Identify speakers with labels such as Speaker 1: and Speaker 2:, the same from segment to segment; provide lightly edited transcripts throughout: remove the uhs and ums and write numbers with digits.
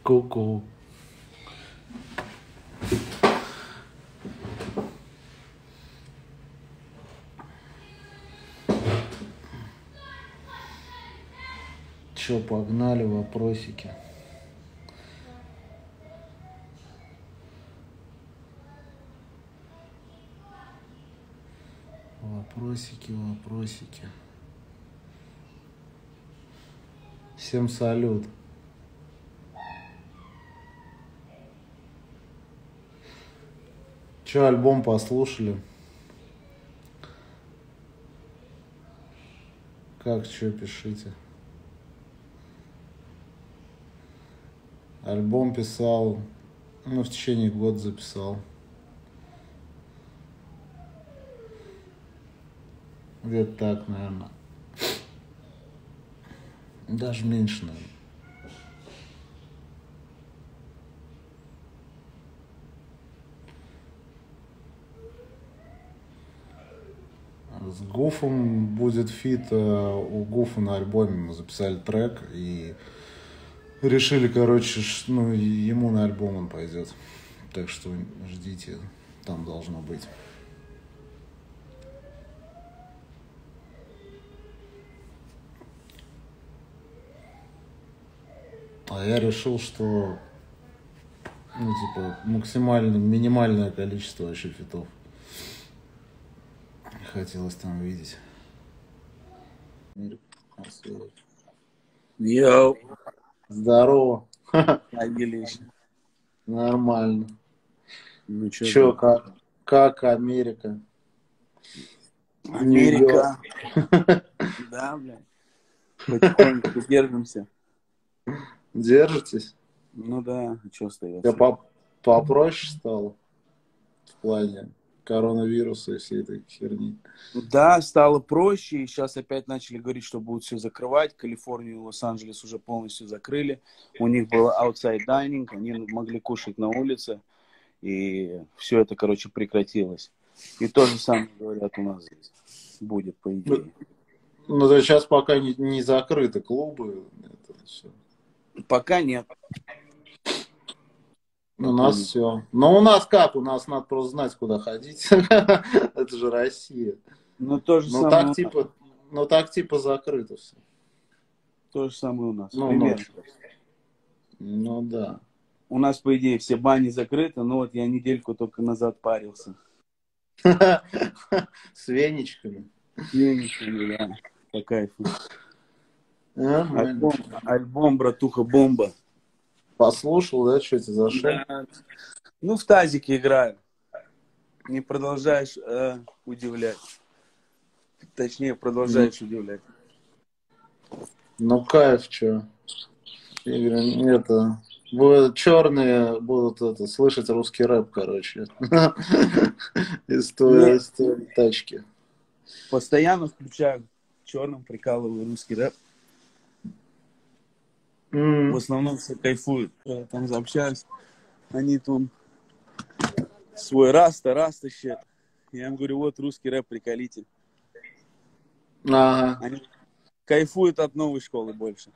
Speaker 1: Ку-ку. Чё, погнали вопросики. Вопросики. Всем салют. Чё, альбом послушали? Как, чё, пишите. Альбом писал, в течение года записал. Где-то так, наверное. Даже меньше, наверное. С Гуфом будет фит. У Гуфа на альбоме мы записали трек и решили, короче, ему на альбом он пойдет. Так что ждите, там должно быть. А я решил, что минимальное количество вообще фитов хотелось там видеть.
Speaker 2: Йоу.
Speaker 1: Здорово.
Speaker 2: Отлично.
Speaker 1: Нормально.
Speaker 2: Ну
Speaker 1: чё, как Америка?
Speaker 2: Америка. Да, блядь. Потихоньку держимся.
Speaker 1: Держитесь?
Speaker 2: Ну да, что остается?
Speaker 1: Попроще стало в плане коронавируса и всей этой херни.
Speaker 2: Да, стало проще, и сейчас опять начали говорить, что будут все закрывать. Калифорнию и Лос-Анджелес уже полностью закрыли. У них был outside dining, они могли кушать на улице, и все это, короче, прекратилось. И то же самое говорят у нас здесь. Будет, по идее.
Speaker 1: Ну, то сейчас пока не закрыты клубы. Это все.
Speaker 2: Пока нет.
Speaker 1: У нас все. Но у нас как? У нас надо просто знать, куда ходить. Это же Россия.
Speaker 2: Ну, то же самое.
Speaker 1: Так типа закрыто все.
Speaker 2: То же самое у нас.
Speaker 1: Ну да.
Speaker 2: У нас, по идее, все бани закрыты, но вот я недельку только назад парился.
Speaker 1: С веничками.
Speaker 2: С веничками, да. По кайфу. Альбом, братуха, бомба.
Speaker 1: Послушал, да, что это зашел?
Speaker 2: Да. Ну, в тазике играю. Не продолжаешь удивлять. Точнее, продолжаешь удивлять.
Speaker 1: Ну, кайф, что. Черные будут слышать русский рэп, короче. Из той тачки.
Speaker 2: Постоянно включаю черным, прикалываю русский рэп. В основном все кайфуют. Я там общаюсь. Они там свой раста щет. Я им говорю, вот русский рэп, приколите.
Speaker 1: Ага.
Speaker 2: Они кайфуют от новой школы больше.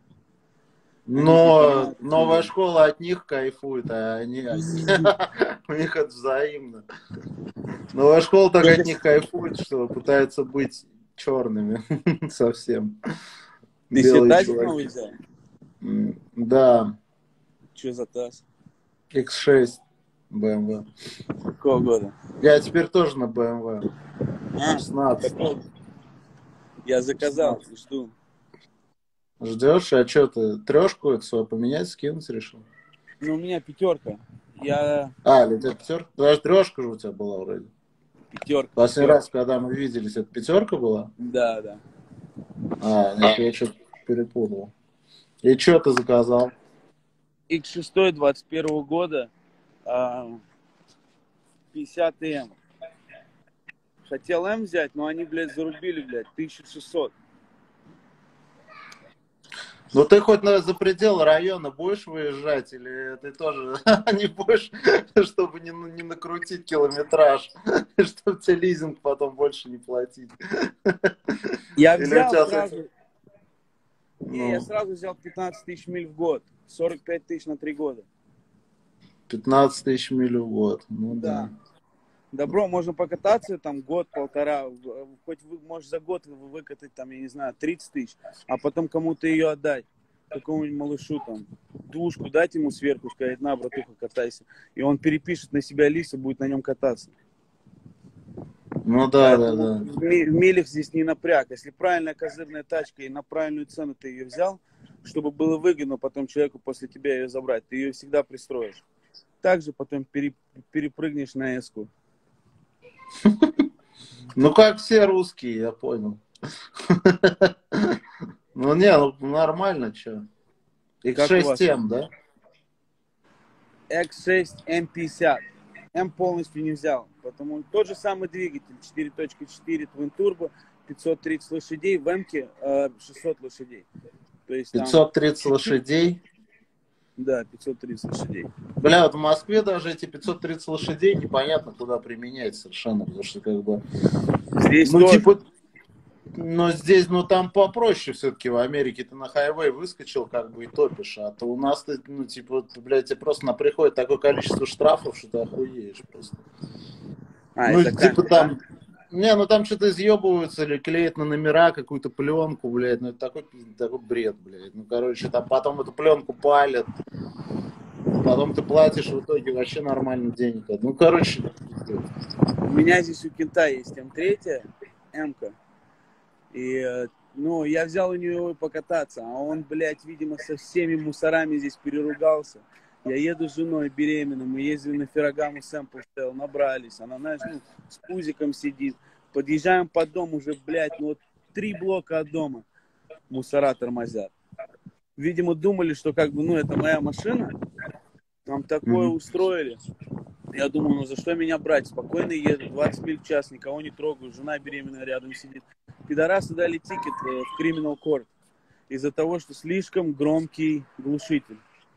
Speaker 1: Но новая школа от них кайфует, а они от них. У них это взаимно. Новая школа так от них кайфует, что пытаются быть черными совсем.
Speaker 2: Ты себе тазик новый взял?
Speaker 1: Да.
Speaker 2: Что за таз?
Speaker 1: X6 BMW.
Speaker 2: Какого года?
Speaker 1: Я теперь тоже на BMW. 16.
Speaker 2: Я заказал, жду.
Speaker 1: Ждешь? А что ты, трешку эту свою поменять, скинуть решил?
Speaker 2: Ну, у меня 5.
Speaker 1: Или у тебя 5? Даже 3 же у тебя была вроде.
Speaker 2: 5.
Speaker 1: Последний раз, когда мы виделись, это 5 была?
Speaker 2: Да.
Speaker 1: Нет, я что-то перепутал. И что ты заказал?
Speaker 2: X6 21 года 50М. Хотел М взять, но они, блядь, зарубили, блядь, 1600.
Speaker 1: Ну ты хоть за пределы района будешь выезжать, или ты тоже не будешь, чтобы не накрутить километраж, чтобы тебе лизинг потом больше не платить?
Speaker 2: Я взял сразу. Не, я
Speaker 1: Ну,
Speaker 2: сразу взял 15 тысяч миль в год. 45 тысяч на 3 года.
Speaker 1: 15 тысяч миль в год. Ну да.
Speaker 2: Да. Добро, можно покататься там год-полтора. Хоть вы, можешь за год выкатать там, я не знаю, 30 тысяч. А потом кому-то ее отдать. Какому-нибудь малышу там. Двушку дать ему сверху, сказать, на, братуха, катайся. И он перепишет на себя лист и будет на нем кататься.
Speaker 1: Ну да, да,
Speaker 2: Поэтому
Speaker 1: да.
Speaker 2: в милях здесь не напряг. Если правильная козырная тачка и на правильную цену ты ее взял, чтобы было выгодно потом человеку после тебя ее забрать, ты ее всегда пристроишь. Также потом перепрыгнешь на эску.
Speaker 1: Ну как все русские, я понял. Ну не, ну нормально, чё.
Speaker 2: Как у вас там?
Speaker 1: X6M, да?
Speaker 2: X6 M50. M полностью не взял. Потому тот же самый двигатель 4.4 Twin Turbo, 530 лошадей, в M-ке 600 лошадей. То есть там
Speaker 1: 530
Speaker 2: чуть-чуть,
Speaker 1: лошадей.
Speaker 2: да, 530 лошадей.
Speaker 1: Бля, вот в Москве даже эти 530 лошадей непонятно куда применять совершенно, потому что как бы,
Speaker 2: Здесь
Speaker 1: ну
Speaker 2: тоже.
Speaker 1: типа, но здесь, ну там попроще все-таки в Америке. Ты на хайвей выскочил, как бы и топишь, а то у нас, ну типа, вот, блядь, тебе просто на приходит такое количество штрафов, что ты охуеешь просто.
Speaker 2: А,
Speaker 1: Ну,
Speaker 2: из-за
Speaker 1: типа
Speaker 2: камер, да?
Speaker 1: там, не, ну там что-то изъебываются или клеят на номера какую-то пленку, блядь, ну это такой бред, блядь. Ну, короче, там потом эту пленку палят, потом ты платишь в итоге вообще нормально денег. Ну, короче, пиздец.
Speaker 2: У меня здесь у кента есть М3, М-ка. И, ну, я взял у него покататься, а он, блядь, видимо, со всеми мусорами здесь переругался. Я еду с женой беременной, мы ездили на Феррагаму сэмпл Стел, набрались. Она, знаешь, ну, с пузиком сидит. Подъезжаем под дом уже, блядь, ну вот 3 блока от дома мусора тормозят. Видимо, думали, что как бы, ну, это моя машина. Там такое
Speaker 1: Мгм.
Speaker 2: устроили. Я думаю, ну за что меня брать? Спокойно еду, 20 миль в час, никого не трогаю, жена беременная рядом сидит. Пидорасы дали тикет в Criminal Court из-за того, что слишком громкий глушитель.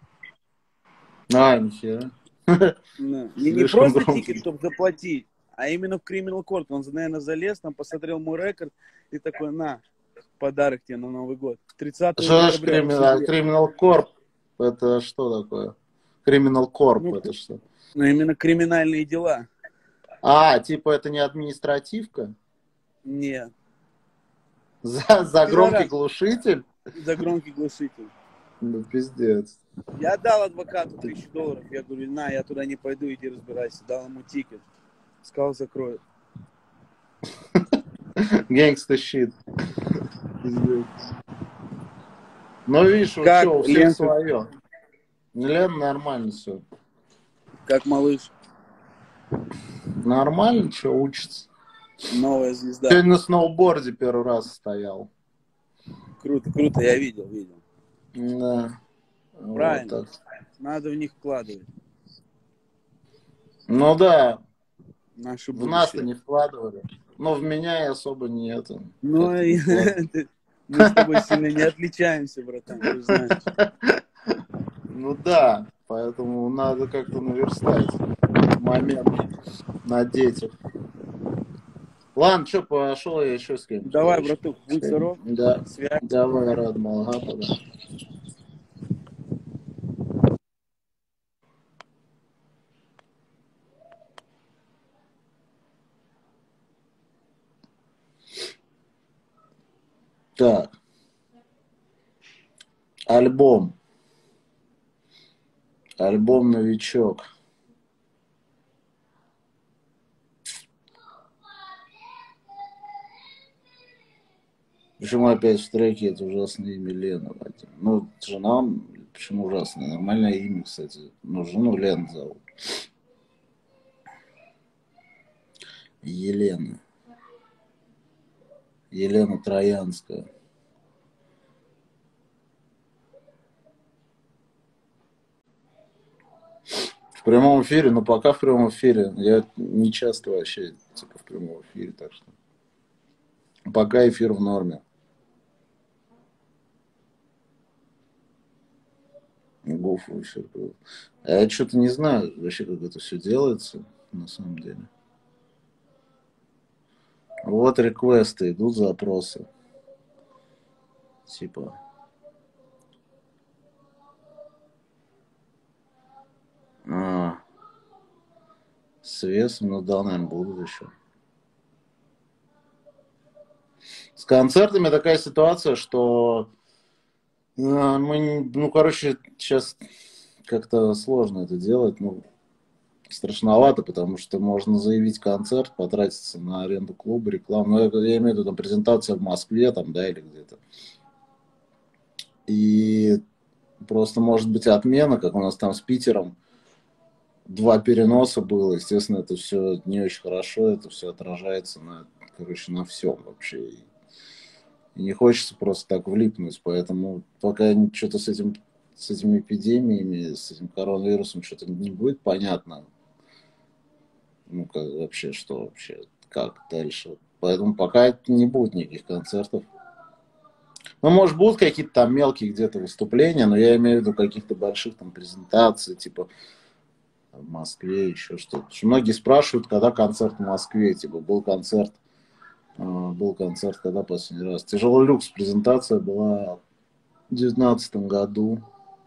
Speaker 1: А, нихера.
Speaker 2: Да. Не
Speaker 1: Слишком
Speaker 2: просто тикет,
Speaker 1: громкий.
Speaker 2: чтобы заплатить, а именно в Criminal Court. Он, наверное, залез, там посмотрел мой рекорд и такой, на, подарок тебе на Новый год. 30
Speaker 1: Что значит
Speaker 2: декабря в суде.
Speaker 1: Криминал Корп? Это что такое? Криминал Корп,
Speaker 2: Ну,
Speaker 1: это что?
Speaker 2: ну, именно криминальные дела.
Speaker 1: А, типа это не административка?
Speaker 2: Нет.
Speaker 1: За громкий
Speaker 2: Пидорас
Speaker 1: глушитель?
Speaker 2: за громкий глушитель.
Speaker 1: Ну, пиздец.
Speaker 2: Я дал адвокату $1000. Я говорю, на, я туда не пойду, иди разбирайся. Дал ему тикет. Сказал, закроют.
Speaker 1: Гэнгста щит. Пиздец. Ну, видишь, вот
Speaker 2: Как
Speaker 1: что, у всех
Speaker 2: Ленка,
Speaker 1: свое. Лен, нормально все.
Speaker 2: как малыш,
Speaker 1: Нормально, что учится.
Speaker 2: новая звезда.
Speaker 1: Сегодня на сноуборде первый раз стоял.
Speaker 2: Круто, круто, я видел.
Speaker 1: Да. Вот
Speaker 2: Правильно,
Speaker 1: так.
Speaker 2: надо в них вкладывать.
Speaker 1: Ну да,
Speaker 2: Наше
Speaker 1: в нас-то
Speaker 2: будущее.
Speaker 1: не вкладывали. Но в меня и особо не это.
Speaker 2: Ну,
Speaker 1: Как-то не вкладывали.
Speaker 2: мы с тобой сильно не отличаемся, братан, ты же знаешь.
Speaker 1: Ну да, поэтому надо как-то наверстать момент на детях. Ладно, что, пошел я еще с кем-нибудь,
Speaker 2: Давай,
Speaker 1: короче.
Speaker 2: братух, будь здоров.
Speaker 1: Да,
Speaker 2: Связь.
Speaker 1: давай, рад, Малгапа, да. Так, альбом. Альбом «Новичок». Почему опять в треке это ужасное имя Лена? Ну, жена, почему ужасное? Нормальное имя, кстати. Ну, жену Лена зовут. Елена. Елена Троянская. В прямом эфире, но пока в прямом эфире. Я не часто вообще типа в прямом эфире, так что пока эфир в норме. Гуф вообще. А я что-то не знаю вообще, как это все делается на самом деле. Вот реквесты, идут запросы. Типа С весом, ну да, наверное, будут еще. С концертами такая ситуация, что мы, ну, короче, сейчас как-то сложно это делать, ну, страшновато, потому что можно заявить концерт, потратиться на аренду клуба, рекламу. Ну, я имею в виду там презентация в Москве, там, да, или где-то. И просто может быть отмена, как у нас там с Питером. 2 переноса было, естественно, это все не очень хорошо, это все отражается на, короче, на всем вообще. И не хочется просто так влипнуть, поэтому пока что-то с этим, с этими эпидемиями, с этим коронавирусом что-то не будет понятно, ну, как вообще, что вообще, как дальше. Поэтому пока не будет никаких концертов. Ну, может, будут какие-то там мелкие где-то выступления, но я имею в виду каких-то больших там презентаций, типа в Москве, еще что-то. Многие спрашивают, когда концерт в Москве, типа был концерт, когда последний раз. Тяжелый люкс презентация была в 2019 году,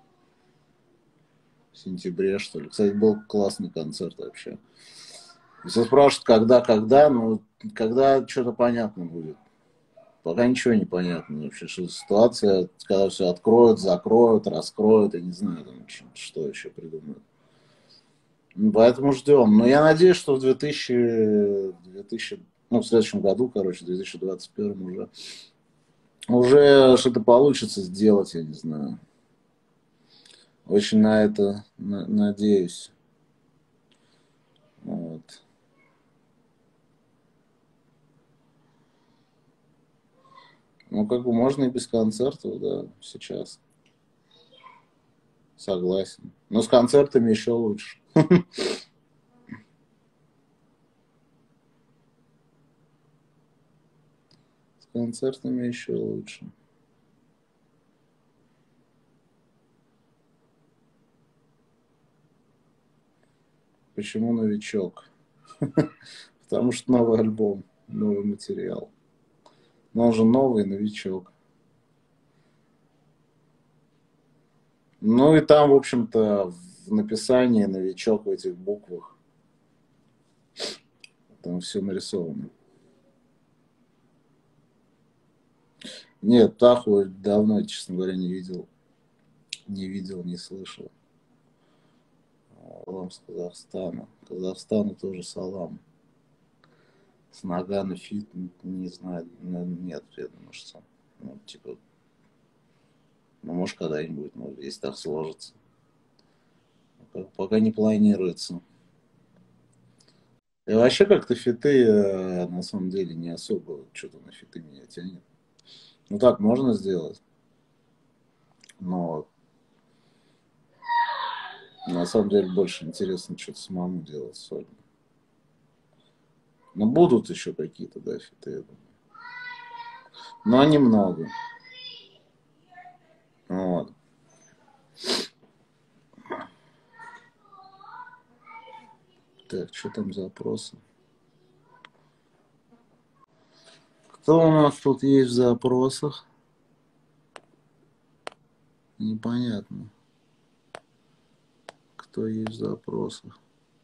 Speaker 1: в сентябре, что ли. Кстати, был классный концерт вообще. Все спрашивают, когда, ну, когда что-то понятно будет. Пока ничего не понятно вообще, что ситуация, когда все откроют, закроют, раскроют, я не знаю, там, что еще придумают. Поэтому ждем. Но я надеюсь, что в 2000, ну, в следующем году, короче, в 2021 уже что-то получится сделать, я не знаю. Очень на это надеюсь. Вот. Ну, как бы можно и без концертов, да, сейчас. Согласен. Но с концертами еще лучше. С концертами еще лучше. Почему новичок? Потому что новый альбом, новый материал. Но он же новый новичок. Ну и там, в общем-то, в написании новичок в этих буквах. Там все нарисовано. Нет, Птаху давно, честно говоря, не видел. Не видел, не слышал. Салам с Казахстана. Казахстану тоже салам. С Нагано фит, не знаю, нет, я думаю, что, ну, типа, ну, может, когда-нибудь, может, если так сложится. Пока не планируется. И вообще как-то фиты, на самом деле, не особо что-то на фиты меня тянет. Ну так можно сделать, но на самом деле больше интересно что-то самому делать сольно. Но будут еще какие-то, да, фиты, я думаю. Но немного. Вот. Так, что там за опросы? Кто у нас тут есть в запросах? Непонятно. Кто есть в запросах?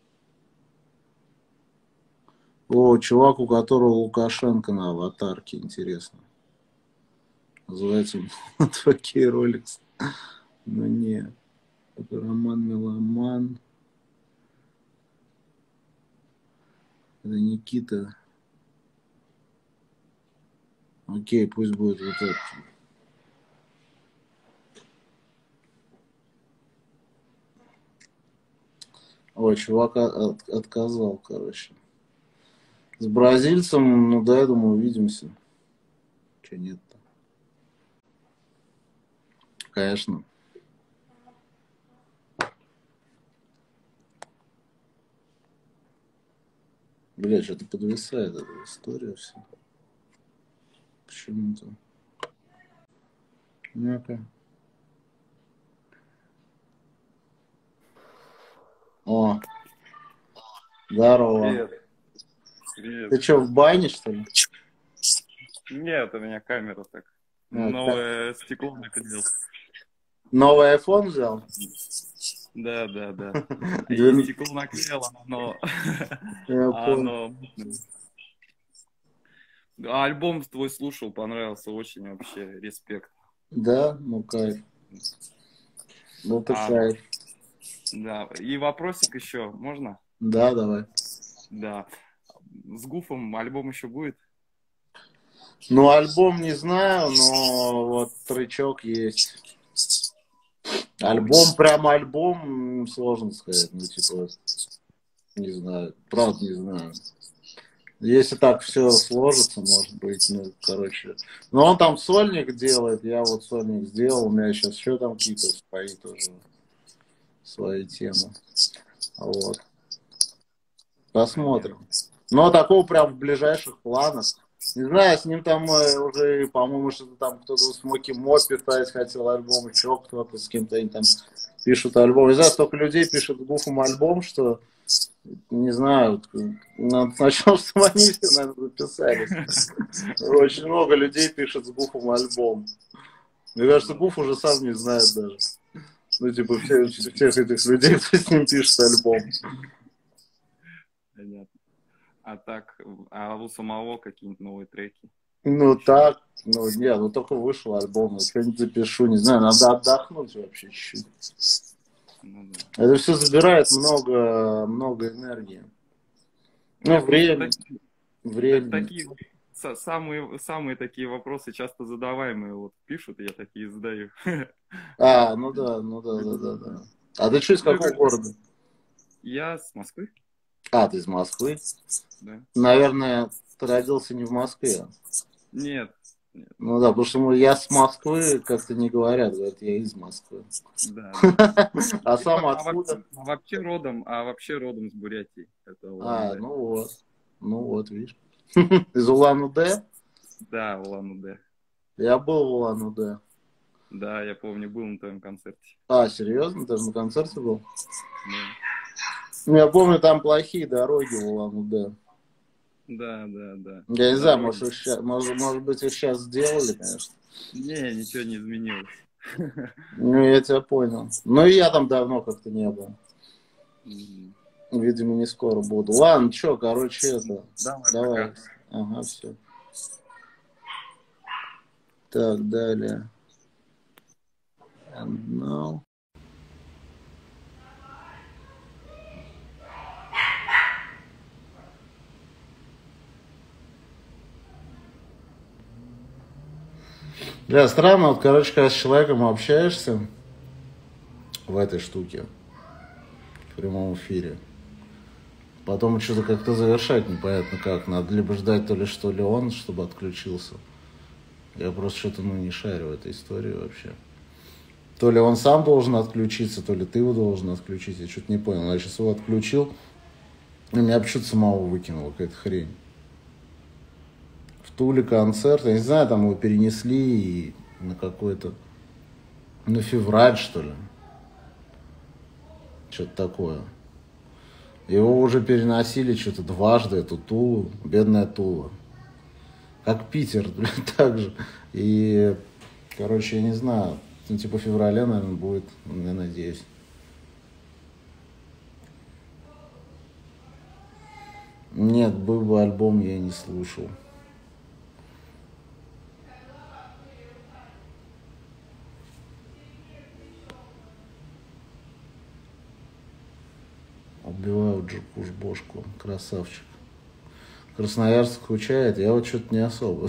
Speaker 1: О, чувак, у которого Лукашенко на аватарке, интересно. Называется он «Твокей Ролекс». Но не. Это Роман Меломан. Это Никита. Окей, пусть будет вот это. Ой, чувак отказал, короче. С бразильцем, ну да, я думаю, увидимся. Че нет-то? Конечно. Бля, что-то подвисает эта история все. Почему-то. Ну-ка. О, здорово.
Speaker 3: Привет. Привет.
Speaker 1: Ты что, в бане, что ли?
Speaker 3: Нет, у меня камера так.
Speaker 1: А,
Speaker 3: Новое стекло накрыл.
Speaker 1: Новый iPhone взял?
Speaker 3: Да, да, да. И
Speaker 1: Двен-
Speaker 3: стекло наклеило, но
Speaker 1: Я понял.
Speaker 3: оно... А альбом твой слушал, понравился очень вообще, респект.
Speaker 1: Да, ну кайф. Ну ты
Speaker 3: А,
Speaker 1: кайф.
Speaker 3: да, и вопросик еще, можно?
Speaker 1: Да, давай.
Speaker 3: Да. С Гуфом альбом еще будет?
Speaker 1: Ну, альбом не знаю, но вот тречок есть. Альбом, прям альбом, сложно сказать. Ну, типа, не знаю. Правда, не знаю. Если так все сложится, может быть, ну, короче. Но он там сольник делает, я вот сольник сделал, у меня сейчас еще там какие-то свои тоже, свои темы. Вот. Посмотрим. Но такого прям в ближайших планах. Не знаю, с ним там уже, по-моему, что-то там кто-то Смоки Мо писать хотел альбом, еще кто-то с кем-то они там пишут альбом. Не знаю, столько людей пишет Гуфом альбом, что не знаю, надо сначала, чтобы они все, наверное, записались. Очень много людей пишет с Гуфом альбом. Мне кажется, Гуф уже сам не знает даже. Ну, типа, всех этих людей, кто с ним пишет альбом.
Speaker 3: Понятно. А так, а у самого какие-нибудь новые треки?
Speaker 1: Ну, так, ну, не, ну, только вышел альбом, что-нибудь запишу, не знаю, надо отдохнуть вообще чуть-чуть.
Speaker 3: Ну, да.
Speaker 1: Это все забирает много энергии. Ну, время.
Speaker 3: Такие самые такие вопросы часто задаваемые вот пишут, и я такие задаю.
Speaker 1: Ну да. А ты что, из
Speaker 3: Ну,
Speaker 1: какого города?
Speaker 3: я с Москвы,
Speaker 1: Ты из Москвы?
Speaker 3: да.
Speaker 1: Наверное, ты родился не в Москве.
Speaker 3: Нет, нет,
Speaker 1: Ну да, потому что я с Москвы, как-то не говорят я из Москвы.
Speaker 3: да.
Speaker 1: А сам откуда?
Speaker 3: Вообще родом с Бурятии. Это Улан-Удэ.
Speaker 1: Ну вот, видишь. Из Улан-Удэ?
Speaker 3: Да, Улан-Удэ.
Speaker 1: Я был в Улан-Удэ.
Speaker 3: Да, я помню, был на твоем концерте.
Speaker 1: Серьезно? Ты же на концерте был?
Speaker 3: Да.
Speaker 1: Ну, я помню, там плохие дороги в Улан-Удэ.
Speaker 3: Да.
Speaker 1: Я не знаю, может быть, их сейчас сделали, конечно.
Speaker 3: Не, ничего не изменилось.
Speaker 1: Ну, я тебя понял. Но и я там давно как-то не был. Видимо, не скоро буду. Ладно, что, короче, это... Давай.
Speaker 3: Пока.
Speaker 1: Ага, все. Так, далее. And now... Да, странно, вот, короче, когда с человеком общаешься в этой штуке, в прямом эфире, потом что-то как-то завершать непонятно как. Надо либо ждать то ли что ли он, чтобы отключился. Я просто что-то, не шарю в этой истории вообще. То ли он сам должен отключиться, то ли ты его должен отключить. Я что-то не понял. Я сейчас его отключил, и меня почему-то самого выкинуло, какая-то хрень. В Туле концерт, я не знаю, там его перенесли на какой-то, на февраль, что ли. Что-то такое. Его уже переносили что-то дважды, эту Тулу, бедная Тула. Как Питер, так же. И, короче, я не знаю, типа февраля, наверное, будет, я надеюсь. Нет, был бы альбом, я не слушал. Убивают Джукуш бошку, красавчик. Красноярск скучает, я вот что-то не особо.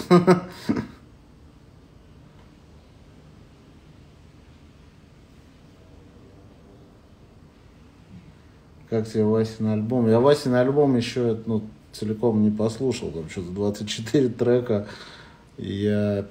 Speaker 1: Как тебе Васин альбом? Я Васин альбом еще целиком не послушал. Там что-то 24 трека. И я,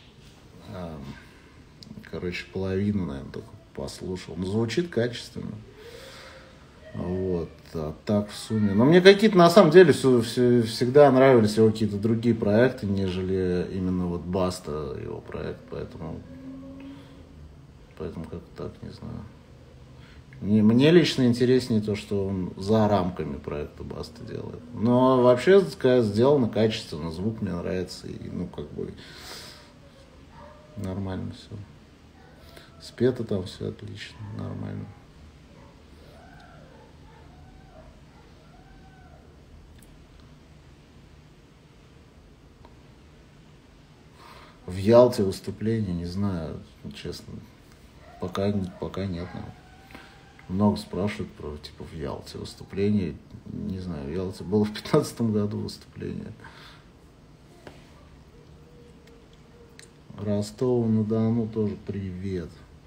Speaker 1: половину, наверное, только послушал. Но звучит качественно. Вот. А так в сумме. Но мне какие-то, на самом деле, всегда нравились его какие-то другие проекты, нежели именно вот Баста, его проект. Поэтому как-то так, не знаю. Мне лично интереснее то, что он за рамками проекта Баста делает. Но вообще сделано качественно, звук мне нравится. И, нормально все. Спето там все отлично, нормально. В Ялте выступление, не знаю, честно. Пока нет. Наверное. Много спрашивают про, типа, в Ялте выступление. Не знаю, в Ялте было в 2015 году выступление. Ростову-на-Дону тоже привет.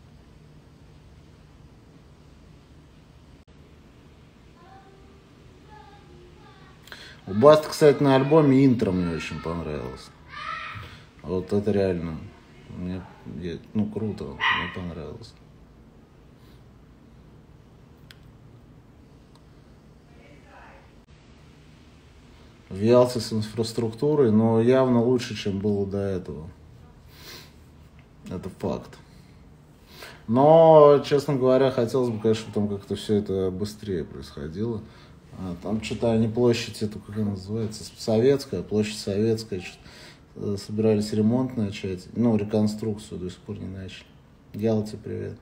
Speaker 1: У Басты, кстати, на альбоме интро мне очень понравилось. Вот это реально. Круто. Мне понравилось. В Ялте с инфраструктурой, но явно лучше, чем было до этого. Это факт. Но, честно говоря, хотелось бы, конечно, там как-то все это быстрее происходило. Там что-то они площадь, эту, как она называется, Советская, площадь Советская, собирались ремонт начать, реконструкцию до сих пор не начали. Ялте привет.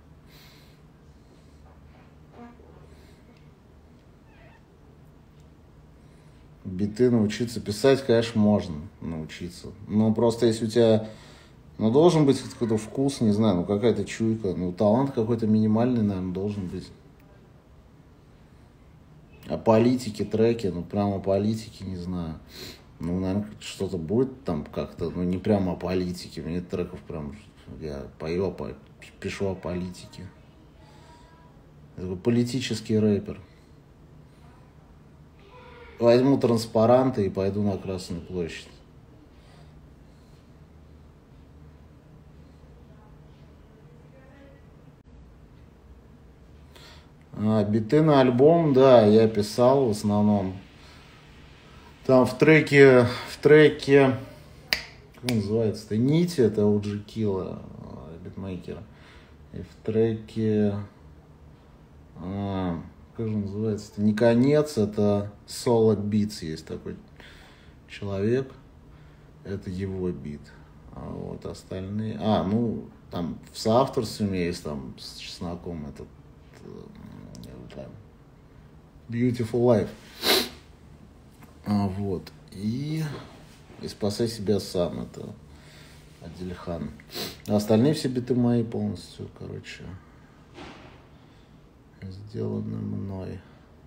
Speaker 1: Биты научиться писать, конечно, можно научиться. Но просто если у тебя, должен быть какой-то вкус, не знаю, какая-то чуйка, талант какой-то минимальный, наверное, должен быть. О политике, треки, прямо о политике, не знаю. Наверное, что-то будет там как-то, не прямо о политике. Мне треков прям, я пишу о политике. Я такой политический рэпер. Возьму транспаранты и пойду на Красную площадь. Биты на альбом, да, я писал в основном. Там в треке, как он называется-то, Нити, это OG Killa, битмейкера. И в треке, как же называется-то, не конец, это Solid Beats, есть такой человек, это его бит. А вот остальные, там в соавторстве у меня есть там с Чесноком этот Beautiful Life. Вот. И «Спасай себя сам», это Адильхан. А остальные все биты мои полностью, сделаны мной.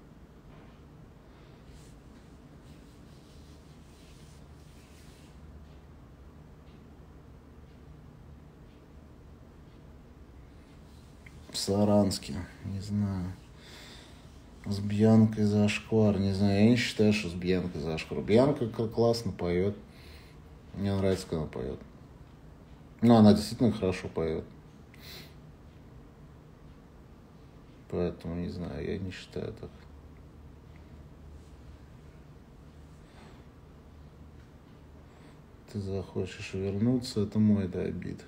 Speaker 1: В Саранске, не знаю. С Бьянкой зашквар, не знаю, я не считаю, что с Бьянкой зашквар. Бьянка классно поет. Мне нравится, когда она поет. Она действительно хорошо поет. Поэтому, не знаю, я не считаю так. Ты захочешь вернуться, это мой, да, бит.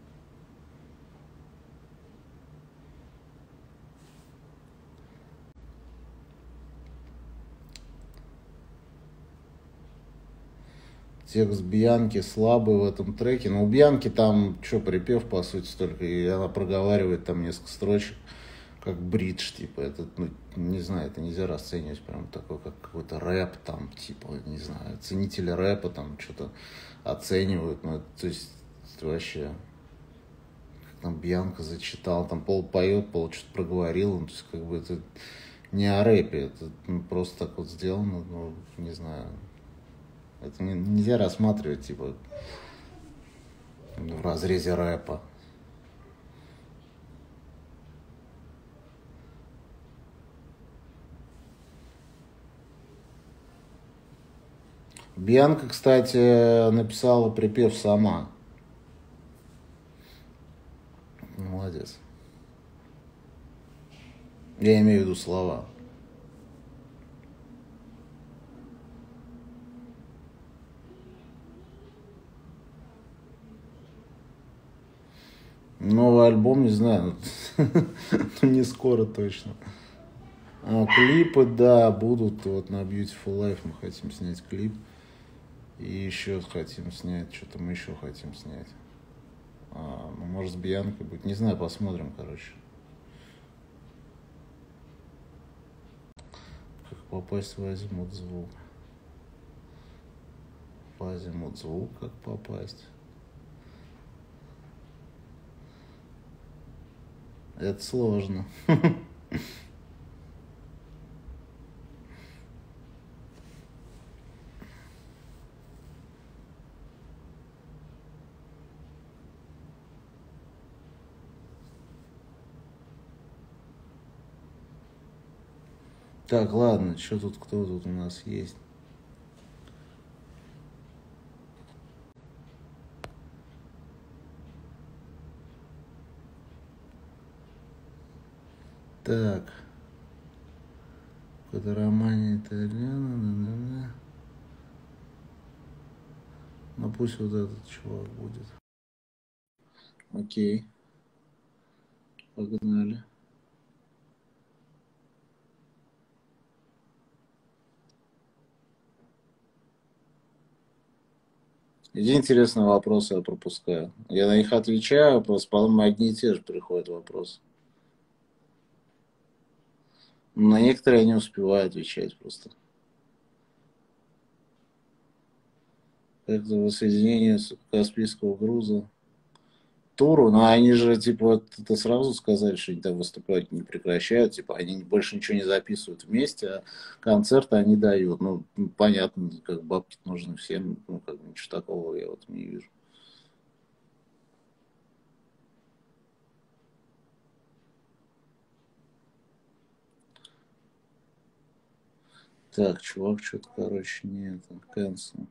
Speaker 1: Текст Бьянки слабый в этом треке. Но у Бьянки там, припев, по сути, только. И она проговаривает там несколько строчек, как бридж, типа. Это, не знаю, это нельзя расценивать прям такой, как какой-то рэп, там, типа, не знаю, ценители рэпа там что-то оценивают. То есть, это вообще, как там Бьянка зачитал, там пол поет, пол что-то проговорил. То есть, это не о рэпе, это просто так вот сделано, не знаю. Это нельзя рассматривать, типа, в разрезе рэпа. Бьянка, кстати, написала припев сама. Молодец. Я имею в виду слова. Новый альбом, не знаю, не скоро точно. Клипы, да, будут. Вот на Beautiful Life мы хотим снять клип. И еще хотим снять, что-то мы еще хотим снять. Может, с Бьянкой будет. Не знаю, посмотрим, Как попасть в Азимут-звук. В Азимут-звук как попасть? Это сложно. Так, ладно, что тут, кто тут у нас есть? Так. Романе итальяна. Ну пусть вот этот чувак будет. Окей. Погнали. Эти интересные вопросы я пропускаю. Я на них отвечаю, просто, по-моему, одни и те же приходят вопросы. На некоторые я не успеваю отвечать просто. Это воссоединение Каспийского груза. Туру, но они же, типа, вот это сразу сказали, что они там выступать не прекращают, типа, они больше ничего не записывают вместе, а концерты они дают. Ну, понятно, как бабки нужны всем, ну, как бы ничего такого я вот не вижу. Так, чувак, что-то, короче, нет, cancel.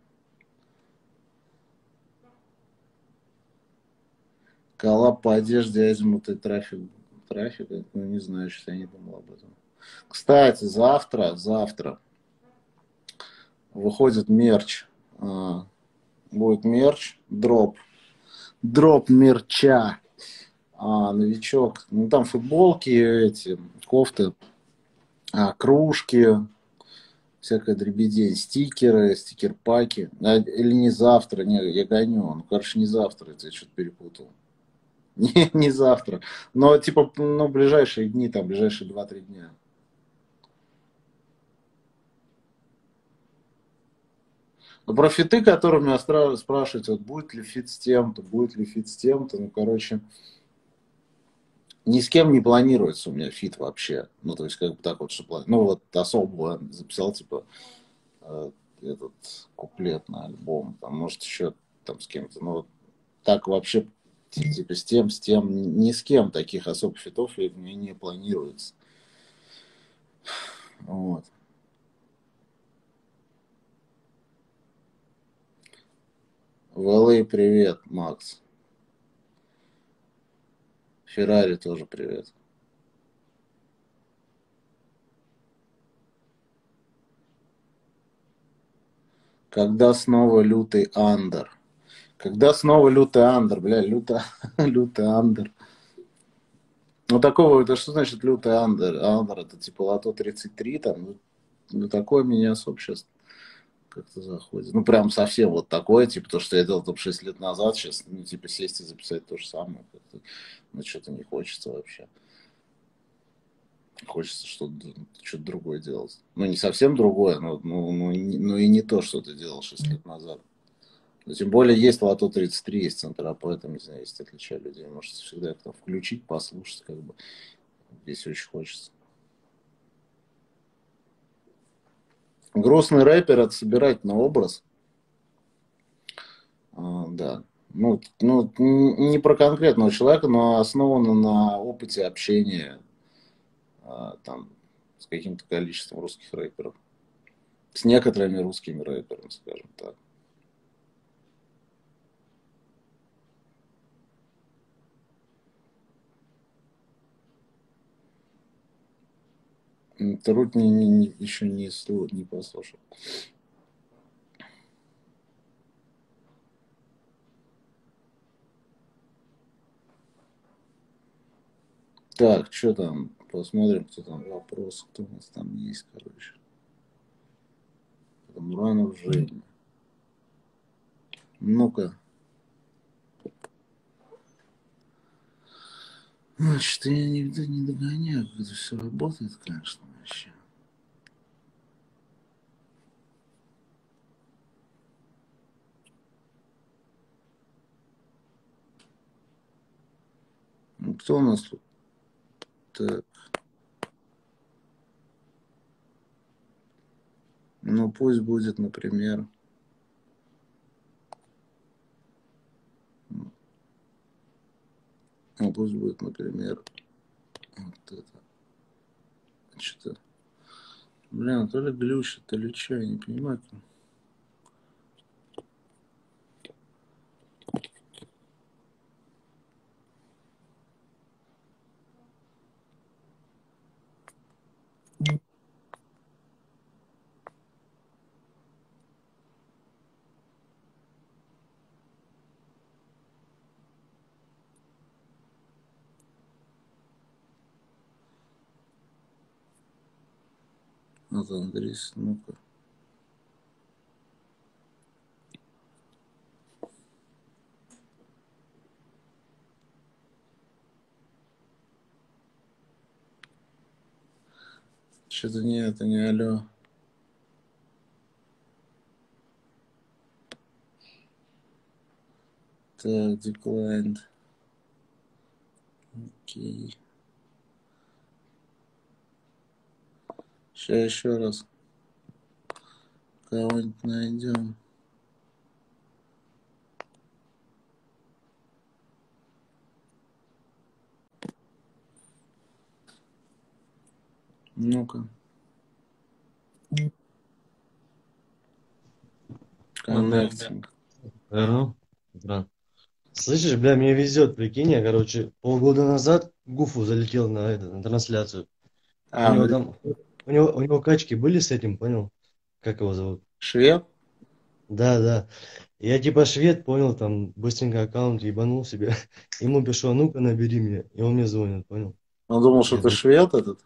Speaker 1: Коллаб по одежде, азимут и трафик, ну, не знаю, что я не думал об этом. Кстати, завтра выходит мерч. Будет мерч, дроп мерча. Новичок. Ну, там футболки эти, кофты, кружки, всякая дребедень, стикеры, стикер-паки. Или не завтра, не, я гоню. Ну, короче, не завтра, я что-то перепутал. Не завтра. Но, типа, ну, ближайшие дни, там, ближайшие 2-3 дня. Но про фиты, которые меня спрашивают, вот, будет ли фит с тем-то, ну, короче, ни с кем не планируется у меня фит вообще. Ну, то есть, как бы так вот, что ну, вот особо записал, типа, этот куплет на альбом, там, может, еще там с кем-то, ну, вот так вообще, типа, с тем, ни с кем таких особых фитов у меня не планируется. Вот. В LA привет, Макс. Феррари тоже привет. Когда снова лютый андер? Когда снова лютый андер, бля, лютый андер. Ну, такого, это что значит лютый андер? Андер, это типа лото 33, там, ну, такое меня особо сейчас как-то заходит. Ну, прям совсем вот такое, типа, то, что я делал там 6 лет назад, сейчас, ну, типа, сесть и записать то же самое. Как-то, ну, что-то не хочется вообще. Хочется что-то другое делать. Ну, не совсем другое, но и не то, что ты делал 6 лет назад. Но тем более есть лото 33, есть центр, поэтому, не знаю, есть отличия людей. Можете всегда их там включить, послушать, как бы, если очень хочется. Грустный рэпер — это собирательный образ. Да. Ну, не про конкретного человека, но основано на опыте общения там, с каким-то количеством русских рэперов. С некоторыми русскими рэперами, скажем так. Труд еще не послушал. Так, что там? Посмотрим, кто там вопрос, кто у нас там есть, короче. Муранов Женя. Ну-ка. Значит, я не догоняю, как это все работает, конечно, вообще. Ну, кто у нас тут? Так. Ну, пусть будет, например. Ну, пусть будет, например, вот это. Что-то. Блин, то ли глючит, то ли что, я не понимаю. Вот Андрей, ну-ка. Что-то нет, это не алло. Так, declined. Окей. Сейчас еще раз кого-нибудь найдем. Ну-ка. Connecting.
Speaker 4: Да. Слышишь, бля, мне везет, прикинь, я, короче, полгода назад Гуфу залетел на трансляцию.
Speaker 1: А,
Speaker 4: У него там, у него качки были с этим, понял? Как его зовут?
Speaker 1: швед?
Speaker 4: Да. Я типа швед, понял, там быстренько аккаунт ебанул себе. Ему пишу, а ну-ка набери меня. И он мне звонит, понял?
Speaker 1: Он думал, что
Speaker 4: Я
Speaker 1: ты
Speaker 4: думаю,
Speaker 1: швед этот?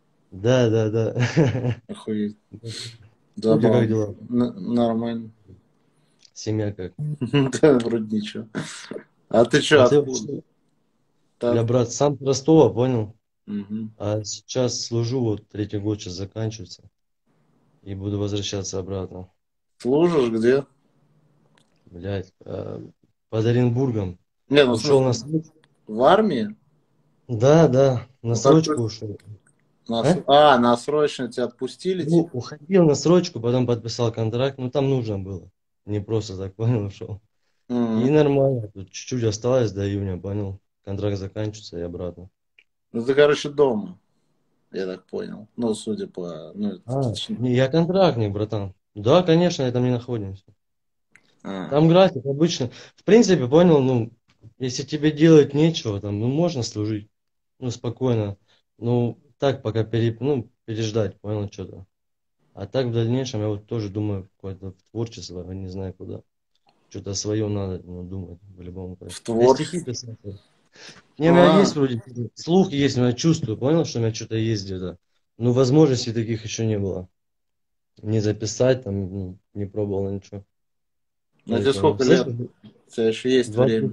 Speaker 4: Да.
Speaker 1: Охуеть.
Speaker 4: У тебя как
Speaker 1: Забавно.
Speaker 4: дела?
Speaker 1: Нормально.
Speaker 4: Семья как?
Speaker 1: Да, вроде ничего. А ты что,
Speaker 4: А ты
Speaker 1: откуда?
Speaker 4: вообще,
Speaker 1: Так.
Speaker 4: я, брат, сам с Ростова, понял?
Speaker 1: Мгм.
Speaker 4: А сейчас служу, вот третий год сейчас заканчивается. И буду возвращаться обратно.
Speaker 1: Служишь где?
Speaker 4: Блять, под Оренбургом.
Speaker 1: Не, ну в
Speaker 4: Ушел на
Speaker 1: смысле,
Speaker 4: срочку.
Speaker 1: в армии?
Speaker 4: Да, на
Speaker 1: Ну как ты...
Speaker 4: срочку ушел. А?
Speaker 1: на срочно тебя отпустили,
Speaker 4: Ну,
Speaker 1: типа?
Speaker 4: уходил на срочку, потом подписал контракт. Ну, там нужно было. Не просто так, понял, ушел. И
Speaker 1: Мгм.
Speaker 4: нормально. Тут чуть-чуть осталось до июня, понял. Контракт заканчивается и обратно.
Speaker 1: Ну ты, короче, дома, я так понял. Ну, судя по... Ну,
Speaker 4: Не, я контрактник, братан. Да, конечно, я там не находимся.
Speaker 1: а.
Speaker 4: Там график обычно. В принципе, понял, ну, если тебе делать нечего, там, ну, можно служить. Ну, спокойно. Ну, так пока переждать, понял, что-то. А так в дальнейшем я вот тоже думаю какое-то в творчество, не знаю куда. Что-то свое надо, ну, думать в любом случае.
Speaker 1: В
Speaker 4: Да и стихи
Speaker 1: творчестве.
Speaker 4: писать. Не, у меня
Speaker 1: А,
Speaker 4: есть вроде слух есть, но я чувствую, понял, что у меня что-то есть где-то. Но возможностей таких еще не было. Не записать, там, ну, не пробовал ничего.
Speaker 1: ну тебе
Speaker 4: Поэтому,
Speaker 1: сколько лет?
Speaker 4: слышишь,
Speaker 1: У тебя еще есть
Speaker 4: 20,
Speaker 1: время.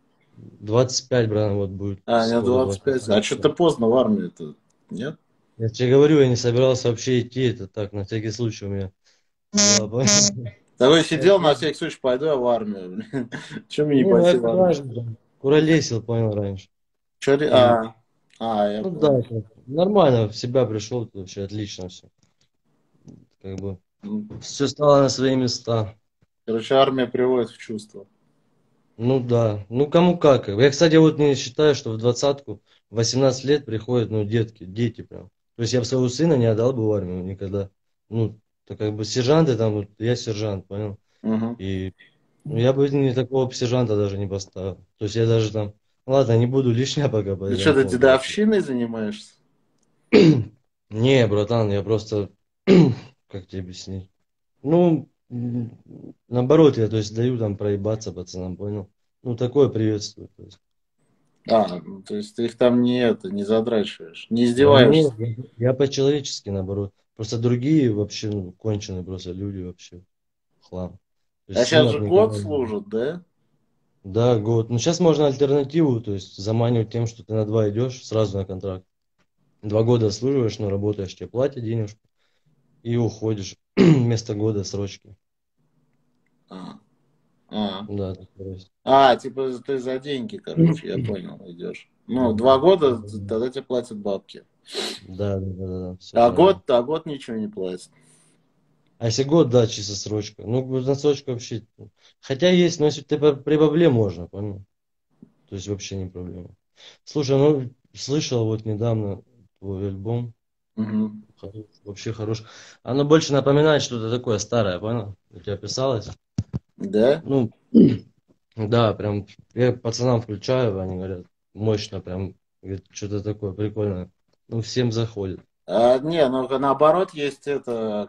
Speaker 4: 25, брат, вот будет
Speaker 1: А, не
Speaker 4: скоро
Speaker 1: 25. А что
Speaker 4: 25.
Speaker 1: ты поздно в армию-то? Нет?
Speaker 4: Я тебе говорю, я не собирался вообще идти, это так, на всякий случай у меня. была, понял?
Speaker 1: Такой сидел, на всякий случай, пойду я в армию, блин. Че мне не
Speaker 4: Не, ну
Speaker 1: пойти
Speaker 4: я
Speaker 1: в армию?
Speaker 4: куражник, там, куролесил, понял, раньше.
Speaker 1: Че ли...
Speaker 4: И,
Speaker 1: я
Speaker 4: ну да,
Speaker 1: понял.
Speaker 4: это нормально, в себя пришел, вообще отлично все. Как бы все стало на свои места.
Speaker 1: Короче, армия приводит в чувство.
Speaker 4: Ну да, ну кому как. Я, кстати, вот не считаю, что в двадцатку, в 18 лет приходят, ну, дети прям. То есть я бы своего сына не отдал бы в армию никогда. Ну, то как бы сержанты там, вот, я сержант, понял?
Speaker 1: Угу.
Speaker 4: И ну, я бы не такого б сержанта даже не поставил. То есть я даже там, ладно, не буду лишнее пока по
Speaker 1: Ну что,
Speaker 4: этому
Speaker 1: ты
Speaker 4: поводу.
Speaker 1: дедовщиной занимаешься?
Speaker 4: Не, братан, я просто, как тебе объяснить? Ну, наоборот, я, то есть, даю там проебаться пацанам, понял? Ну, такое приветствую. То есть.
Speaker 1: Ну, то есть ты их там не задрачиваешь, не
Speaker 4: Да
Speaker 1: издеваешься.
Speaker 4: нет, я по-человечески, наоборот. Просто другие вообще, ну, конченые просто люди вообще, хлам. То
Speaker 1: А
Speaker 4: есть
Speaker 1: сейчас
Speaker 4: сына
Speaker 1: же
Speaker 4: б
Speaker 1: год
Speaker 4: никогда не...
Speaker 1: служат, да?
Speaker 4: Да, год. Ну, сейчас можно альтернативу, то есть заманивать тем, что ты на 2 идешь, сразу на контракт. 2 года служишь, но работаешь, тебе платят денежку, и уходишь вместо года срочки.
Speaker 1: А, А,
Speaker 4: Да, такое есть.
Speaker 1: типа ты за деньги, короче, я понял, идешь. Ну, 2 года, тогда тебе платят бабки.
Speaker 4: Да, да, да, да, все правильно.
Speaker 1: А год ничего не платят.
Speaker 4: А если год, да, чисто срочка. Ну, срочка вообще. Хотя есть, но если ты при бабле можно, понял? То есть вообще не проблема. Слушай, ну, слышал вот недавно твой альбом.
Speaker 1: Мгм.
Speaker 4: Вообще хорош. Оно больше напоминает что-то такое старое, понял? У тебя писалось?
Speaker 1: Да?
Speaker 4: Ну, да, прям, я пацанам включаю, они говорят, мощно прям, говорит, что-то такое прикольное. Ну, всем заходит.
Speaker 1: Не, ну наоборот, есть это,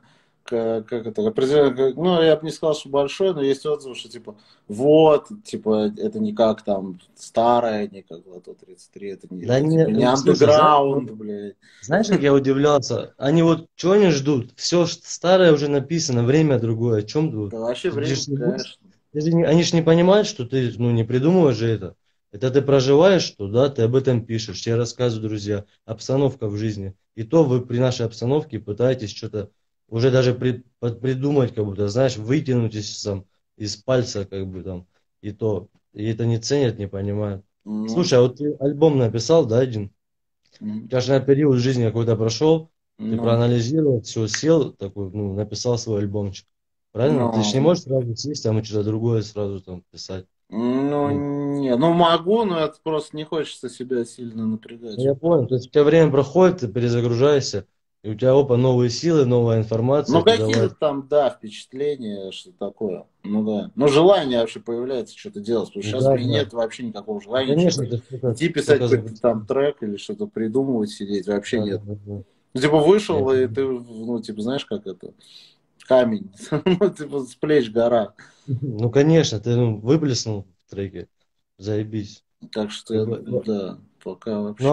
Speaker 1: как это, ну, я бы не сказал, что большой, но есть отзывы, что типа, вот, типа, это не как там старое, не как Лото 33,
Speaker 4: Да
Speaker 1: это
Speaker 4: не,
Speaker 1: типа не
Speaker 4: слушай,
Speaker 1: андеграунд, блядь.
Speaker 4: знаешь, как я удивлялся? Они вот, чего они ждут? Все старое уже написано, время другое. О чем тут?
Speaker 1: Да вообще
Speaker 4: Ты
Speaker 1: время,
Speaker 4: ж не будешь-
Speaker 1: конечно.
Speaker 4: Они же не понимают, что ты, ну, не придумываешь же это. Это ты проживаешь, что, да, ты об этом пишешь, тебе рассказывают друзья, обстановка в жизни. И то вы при нашей обстановке пытаетесь что-то уже даже придумать, как будто, знаешь, вытянуть из пальца, как бы там, и то. И это не ценят, не понимают.
Speaker 1: Ну,
Speaker 4: Слушай, а вот ты альбом написал, да, один? У
Speaker 1: м,
Speaker 4: тебя же на период жизни какой-то прошел, ты
Speaker 1: ну,
Speaker 4: проанализировал, все, сел, такой, ну, написал свой альбомчик. Правильно? Ты же не
Speaker 1: ну,
Speaker 4: можешь сразу сесть, там и что-то другое сразу там писать. Ну,
Speaker 1: не, ну могу, но это просто не хочется себя сильно
Speaker 4: ну,
Speaker 1: напрягать.
Speaker 4: я понял. То есть у тебя время проходит, ты перезагружаешься, и у тебя, опа, новые силы, новая информация,
Speaker 1: Ну,
Speaker 4: ты
Speaker 1: какие-то
Speaker 4: давай.
Speaker 1: там, да, впечатления, что такое. Ну, да. Ну, желание вообще появляется что-то делать. Потому что
Speaker 4: Ну,
Speaker 1: сейчас у
Speaker 4: да,
Speaker 1: меня
Speaker 4: да.
Speaker 1: нет вообще никакого
Speaker 4: Ну,
Speaker 1: желания
Speaker 4: конечно,
Speaker 1: что-то
Speaker 4: ты
Speaker 1: идти писать
Speaker 4: столько
Speaker 1: какой-то там
Speaker 4: запустил.
Speaker 1: трек или что-то придумывать, сидеть. Вообще
Speaker 4: Да, да,
Speaker 1: нет.
Speaker 4: да, да.
Speaker 1: Ну, типа,
Speaker 4: Я
Speaker 1: вышел, и ты,
Speaker 4: понимаю.
Speaker 1: ну, типа, знаешь, как это? Камень. Ну, типа, с плеч гора.
Speaker 4: Ну, конечно, ты ну, выплеснул в треке. Заебись.
Speaker 1: Так что,
Speaker 4: Как бы,
Speaker 1: да, пока
Speaker 4: ну,
Speaker 1: вообще.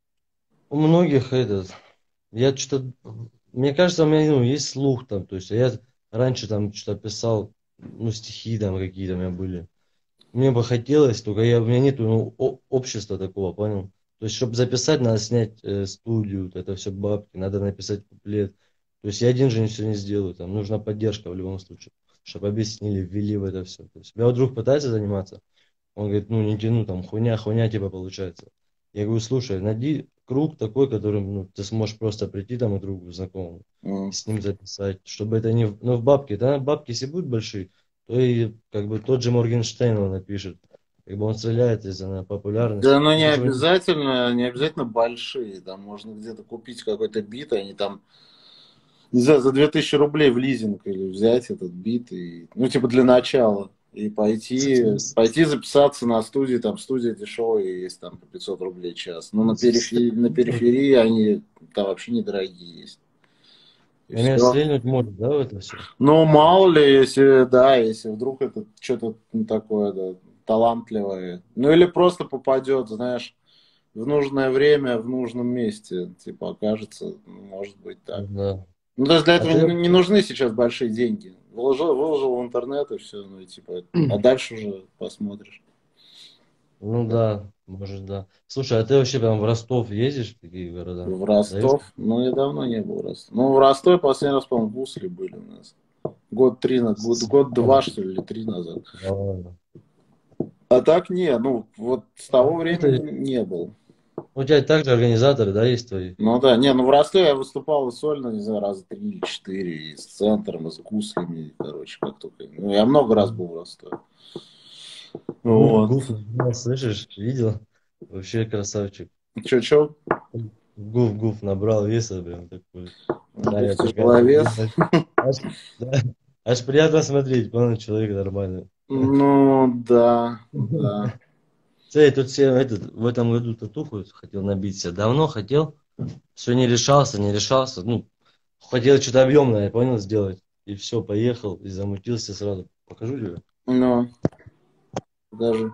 Speaker 4: у многих этот. Я что-то, мне кажется, у меня ну, есть слух там, то есть я раньше там что-то писал, ну, стихи там какие-то у меня были. Мне бы хотелось, только у меня нету ну, общества такого, понял? То есть, чтобы записать, надо снять студию, вот это все бабки, надо написать куплет. То есть, я один же все не сделаю, там нужна поддержка в любом случае, чтобы объяснили, ввели в это все. То есть, у меня вот друг пытается заниматься, он говорит, ну, не тяну, там, хуйня типа получается. Я говорю, слушай, найди круг такой, которым ну, ты сможешь просто прийти там и другу знакомому и
Speaker 1: М.
Speaker 4: с ним записать, чтобы это не... Ну, в бабки, да, бабки если будут большие, то и как бы тот же Моргенштерн он напишет. Как бы он стреляет из-за
Speaker 1: Да,
Speaker 4: популярности.
Speaker 1: ну
Speaker 4: Если что,
Speaker 1: не обязательно большие. Там можно где-то купить какой-то бит, они там не знаю, за 2000 рублей в лизинг или взять этот бит, и, ну, типа, для начала. И пойти записаться на студии, там, студия дешевая, есть там по 500 рублей час. Но на периферии они там вообще недорогие есть. И
Speaker 4: меня
Speaker 1: все.
Speaker 4: стрельнуть может, да, в это все?
Speaker 1: Ну, мало ли, если, да, если вдруг это что-то такое, да, талантливое. Ну, или просто попадет, знаешь, в нужное время, в нужном месте. Типа, окажется, может быть так.
Speaker 4: Да.
Speaker 1: Ну, то есть для
Speaker 4: А
Speaker 1: этого
Speaker 4: ты,
Speaker 1: не нужны сейчас большие деньги. Выложил в интернет и все, ну и типа, а дальше уже посмотришь.
Speaker 4: ну да, может, да. Слушай, а ты вообще прям в Ростов ездишь в такие города?
Speaker 1: В
Speaker 4: Даешь?
Speaker 1: Ростов, ну я давно не был в Ростове. Ну, в Ростове последний раз, по-моему, гусли были у нас. Год-два, что ли, или 3 назад.
Speaker 4: Да ладно.
Speaker 1: А так не, ну, вот с того
Speaker 4: Это,
Speaker 1: времени не был.
Speaker 4: у тебя также организаторы, да, есть твои?
Speaker 1: Ну да, не, ну в Ростове я выступал и сольно, не знаю, раза 3 или 4, и с центром, и с гуслями, короче, как только. Ну, я много раз был в Ростове. Вот.
Speaker 4: Гуф, слышишь, видел? Вообще красавчик.
Speaker 1: Че?
Speaker 4: Гуф набрал веса прям такой. Таня такая.
Speaker 1: Тяжеловес.
Speaker 4: Аж, да, аж приятно смотреть, понял, человек нормальный.
Speaker 1: Ну, да, да.
Speaker 4: Я тут все в этом году татуху хотел набить себе. Давно хотел. Все не решался. Ну, хотел что-то объемное, понял, сделать. И все, поехал и замутился сразу. Покажу тебе.
Speaker 1: Ну, даже.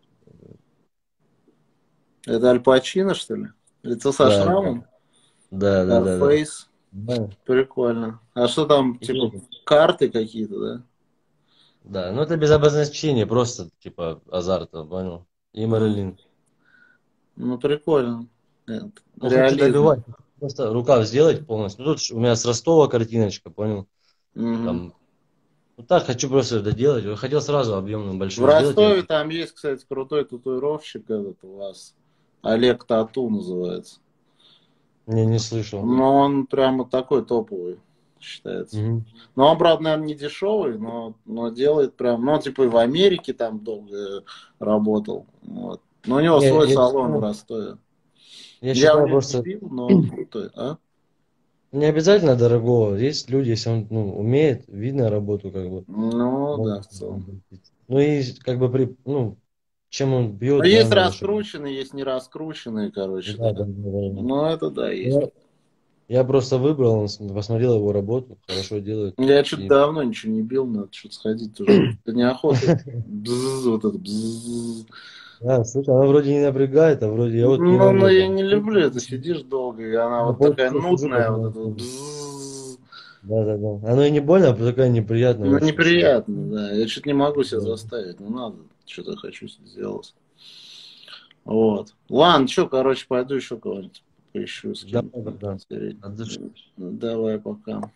Speaker 1: Это Аль Пачино, что ли? Лицо со
Speaker 4: Да,
Speaker 1: шрамом?
Speaker 4: да.
Speaker 1: Scarface.
Speaker 4: Да.
Speaker 1: Прикольно. А что там, типа, карты какие-то, да?
Speaker 4: Да, ну это без обозначения, просто типа азарта, понял? И
Speaker 1: А,
Speaker 4: Мэрилин.
Speaker 1: ну, прикольно. Нет,
Speaker 4: Ну хочу
Speaker 1: реализм.
Speaker 4: добивать, просто рукав сделать полностью. Ну тут у меня с Ростова картиночка, понял?
Speaker 1: Мгм.
Speaker 4: Там Ну так, хочу просто это делать. Я хотел сразу объемную
Speaker 1: В
Speaker 4: большую сделать.
Speaker 1: Ростове там есть, кстати, крутой татуировщик этот у вас. Олег Тату называется.
Speaker 4: Не слышал.
Speaker 1: Но он прямо такой топовый считается.
Speaker 4: Мгм.
Speaker 1: Но он, правда, наверное, не дешевый, но делает прям, ну, типа и в Америке там долго работал. Вот. Но у него
Speaker 4: Не,
Speaker 1: свой салон в Ростове.
Speaker 4: я
Speaker 1: Я у
Speaker 4: считаю
Speaker 1: него не
Speaker 4: просто
Speaker 1: пил, но он крутой. А?
Speaker 4: не обязательно дорогого. Есть люди, если он умеет, видно работу, как бы.
Speaker 1: Ну, да,
Speaker 4: Можно
Speaker 1: в целом.
Speaker 4: обратиться. Ну и как бы чем он
Speaker 1: Но
Speaker 4: бьет, да,
Speaker 1: есть
Speaker 4: надо, чтобы.
Speaker 1: раскрученные, есть не раскрученные, короче,
Speaker 4: Да, да,
Speaker 1: да.
Speaker 4: да, да, да.
Speaker 1: Ну, это да, есть.
Speaker 4: Я, я просто выбрал, посмотрел его работу, хорошо делает.
Speaker 1: Я что-то
Speaker 4: И
Speaker 1: давно ничего не бил, надо что-то сходить уже. Это неохота. Бзз, вот это бзз.
Speaker 4: да, слушай, она вроде не напрягает, а вроде я вот
Speaker 1: Ну, но
Speaker 4: недавно
Speaker 1: я
Speaker 4: там
Speaker 1: не люблю это, сидишь долго, и она
Speaker 4: на
Speaker 1: вот такая
Speaker 4: полчаса сижу,
Speaker 1: нудная, вот
Speaker 4: потом
Speaker 1: это вот бзз.
Speaker 4: да, да, да. Оно и не больно, а такая неприятная
Speaker 1: Ну,
Speaker 4: очень сидеть.
Speaker 1: неприятно, да. Я что-то не могу себя
Speaker 4: Да.
Speaker 1: заставить, ну надо, что-то хочу сделать. Вот. Ладно, что, короче, пойду еще кого-нибудь поищу, с
Speaker 4: Да,
Speaker 1: кем
Speaker 4: да, да.
Speaker 1: посмотреть.
Speaker 4: От души.
Speaker 1: Давай, пока.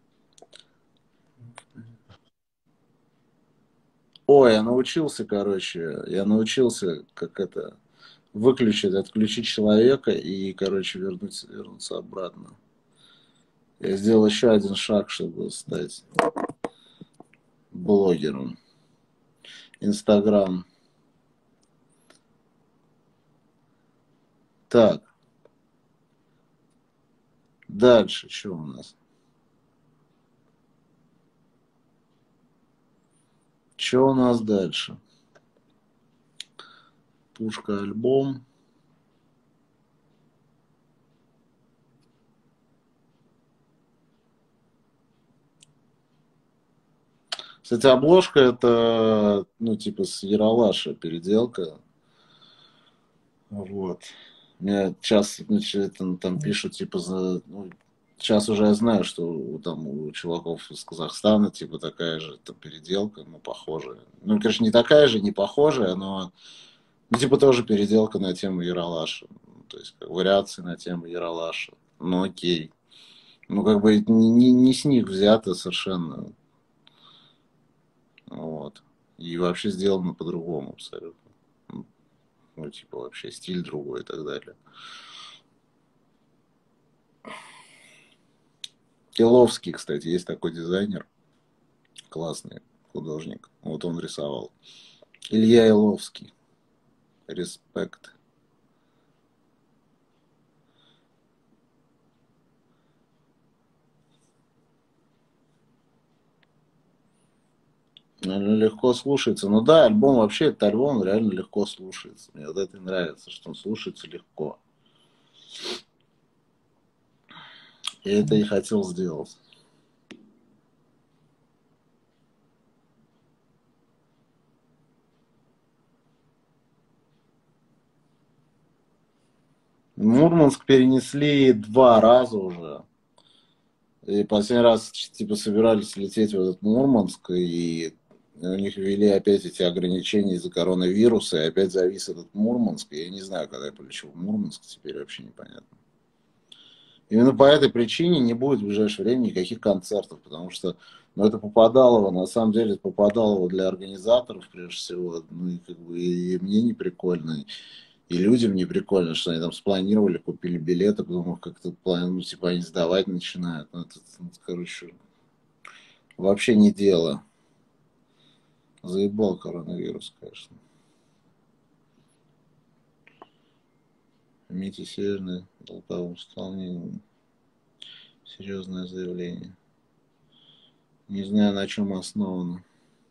Speaker 1: Ой, я научился, как это, выключить, отключить человека и, короче, вернуться обратно. Я сделал еще один шаг, чтобы стать блогером. Инстаграм. Так, дальше что у нас? Что у нас дальше? Пушка альбом. Кстати, обложка это, ну, типа с Ералаша переделка. Вот. Мне сейчас, значит, там пишут, типа, ну, сейчас уже я знаю, что там у чуваков из Казахстана, типа, такая же там переделка, ну, похожая. Ну, конечно, не такая же, не похожая, но, ну, типа, тоже переделка на тему Ералаша. Ну, то есть, как вариации на тему Ералаша. Ну, окей. Ну, как бы не с них взято совершенно. Вот. И вообще сделано по-другому абсолютно. Ну, типа, вообще стиль другой и так далее. Иловский, кстати, есть такой дизайнер, классный художник. Вот он рисовал. Илья Иловский. Респект. Легко слушается. Ну да, альбом вообще, этот альбом реально легко слушается. Мне вот это и нравится, что он слушается легко. Я это и хотел сделать. Мурманск перенесли 2 раза уже. И последний раз, типа, собирались лететь в этот Мурманск, и у них ввели опять эти ограничения из-за коронавируса, и опять завис этот Мурманск. И я не знаю, когда я полечу в Мурманск, теперь вообще непонятно. Именно по этой причине не будет в ближайшее время никаких концертов, потому что, ну, это Попадалово, на самом деле, это Попадалово для организаторов, прежде всего, ну, и, как бы, и мне не прикольно, и людям не прикольно, что они там спланировали, купили билеты, потом их как-то, ну, типа, они сдавать начинают, ну, это, короче, вообще не дело. Заебал коронавирус, конечно. Митя Северный, долговым исполнением. Серьезное заявление. Не знаю, на чем основано.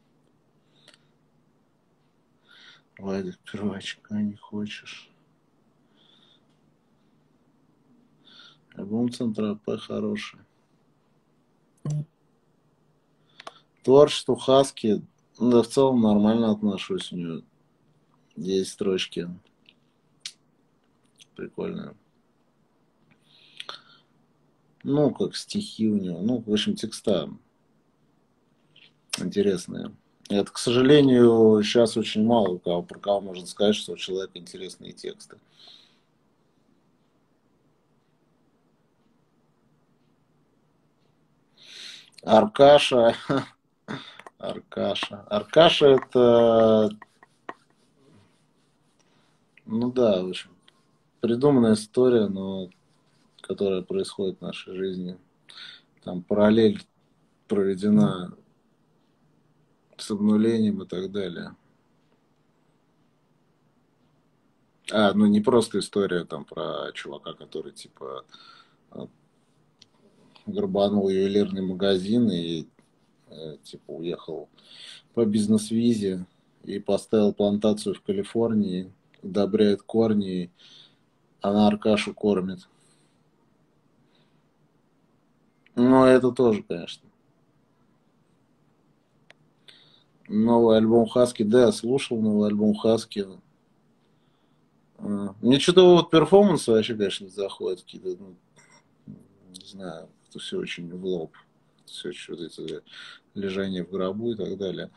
Speaker 1: Вадик, первачка не хочешь. Альбом Центра П хороший. Творчество Хаски, да, в целом нормально отношусь. У него есть строчки прикольные. Ну, как стихи у него. Ну, в общем, текста интересные. Это, к сожалению, сейчас очень мало про кого можно сказать, что у человека интересные тексты. Аркаша, Аркаша. Аркаша это, ну да, в общем, придуманная история, но которая происходит в нашей жизни. Там параллель проведена с обнулением и так далее. Ну не просто история там про чувака, который типа грабанул ювелирный магазин и типа уехал по бизнес-визе и поставил плантацию в Калифорнии, удобряет корни, она Аркашу кормит. Ну, это тоже, конечно. Новый альбом Хаски, да, я слушал новый альбом Хаски. Мне что-то вот перформансы вообще, конечно, не заходят какие-то, ну, не знаю, это все очень в лоб. Все что-то это лежание в гробу и так далее.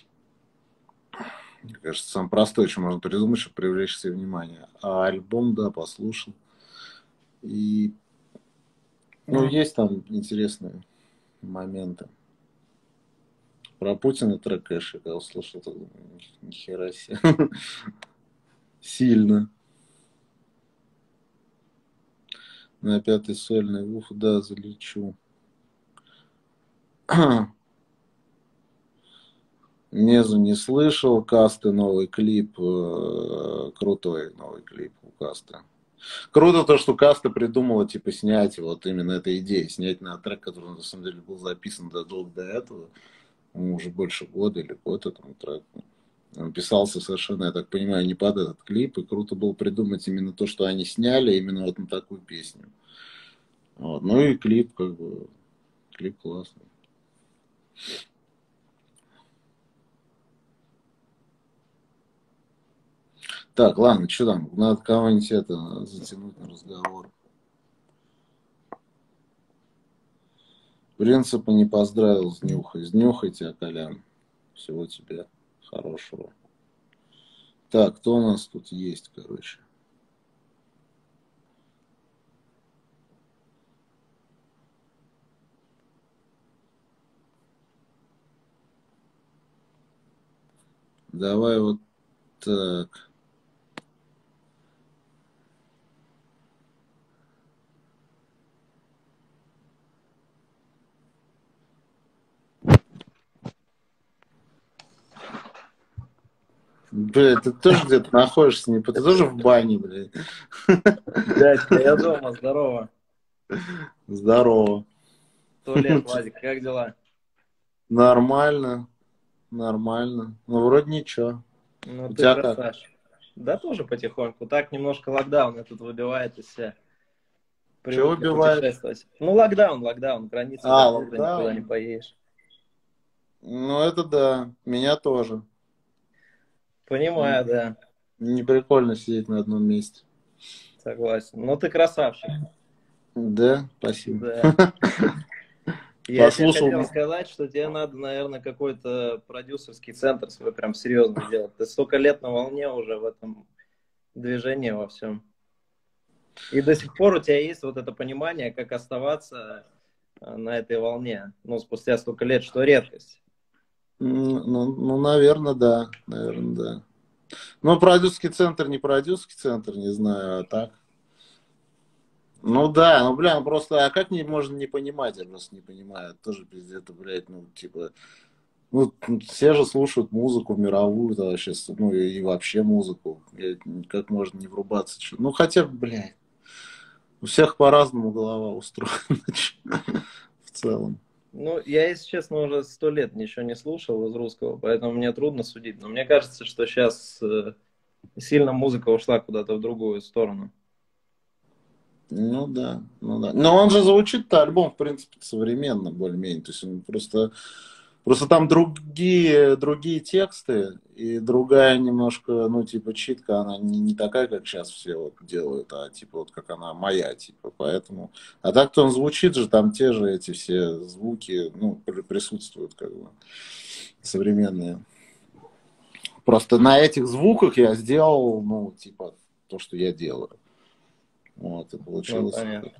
Speaker 1: Мне кажется, самое простое, что можно придумать, чтобы привлечь себе внимание. А альбом, да, послушал. И, ну, есть там интересные моменты. Про Путина трек, конечно, когда услышал, то думаю, нихера себе. Сильно. На 5-й сольный вуф, да, залечу. Незу не слышал. Касты новый клип. Крутой новый клип у Касты. Круто то, что Каста придумала, типа, снять вот именно этой идеей. Снять на трек, который, на самом деле, был записан задолго до этого. Уже больше года или год этому треку. Он писался совершенно, я так понимаю, не под этот клип. И круто было придумать именно то, что они сняли, именно вот на такую песню. Вот. Ну и клип, как бы, клип классный. Так, ладно, что там, надо кого-нибудь это затянуть на разговор. Принципа не поздравил с Нюхой. С Нюхой тебя, Колян. Всего тебе хорошего. Так, кто у нас тут есть, короче? Давай вот так. Блядь, ты тоже где-то находишься, не ты тоже в бане, блядь.
Speaker 5: Дядька, я дома, здорово.
Speaker 1: Здорово.
Speaker 5: 100 лет, Владик, как дела?
Speaker 1: Нормально, нормально. Ну, вроде ничего.
Speaker 5: Ну,
Speaker 1: У
Speaker 5: ты
Speaker 1: тебя как?
Speaker 5: красавчик. Да тоже потихоньку. Так немножко локдаун этот выбивает из себя.
Speaker 1: Чего
Speaker 5: Привыкли
Speaker 1: выбивает?
Speaker 5: путешествовать. Ну, локдаун, границы закрыты, никуда не поедешь.
Speaker 1: Ну, это да, меня тоже.
Speaker 5: Понимаю, да.
Speaker 1: Не прикольно сидеть на одном месте.
Speaker 5: Согласен. Ну, ты красавчик.
Speaker 1: Да, спасибо.
Speaker 5: Да. Я тебе
Speaker 1: Послушал.
Speaker 5: хотел сказать, что тебе надо, наверное, какой-то продюсерский центр свой прям серьезно делать. Ты столько лет на волне уже в этом движении во всем. И до сих пор у тебя есть вот это понимание, как оставаться на этой волне. Ну, спустя столько лет, что редкость.
Speaker 1: Ну, наверное, да. Наверное, да. Ну, продюсерский центр, не знаю, а так. Ну да, ну, бля, ну просто, а как можно не понимать, я просто не понимаю, тоже пиздец, блядь, ну, типа, ну, все же слушают музыку мировую, да, сейчас, ну, и вообще музыку, как можно не врубаться, ну, хотя, блядь, у всех по-разному голова устроена, в целом.
Speaker 5: Ну, я, если честно, уже 100 лет ничего не слушал из русского, поэтому мне трудно судить, но мне кажется, что сейчас сильно музыка ушла куда-то в другую сторону.
Speaker 1: Ну да, ну да. Но он же звучит-то альбом, в принципе, современно, более-менее. То есть он просто там другие тексты и другая немножко, ну, типа, читка, она не такая, как сейчас все вот делают, а типа вот как она моя, типа, поэтому. А так-то он звучит же, там те же эти все звуки, ну, присутствуют, как бы, современные. Просто на этих звуках я сделал, ну, типа, то, что я делаю. Вот, и получилось.
Speaker 5: Ну, понятно.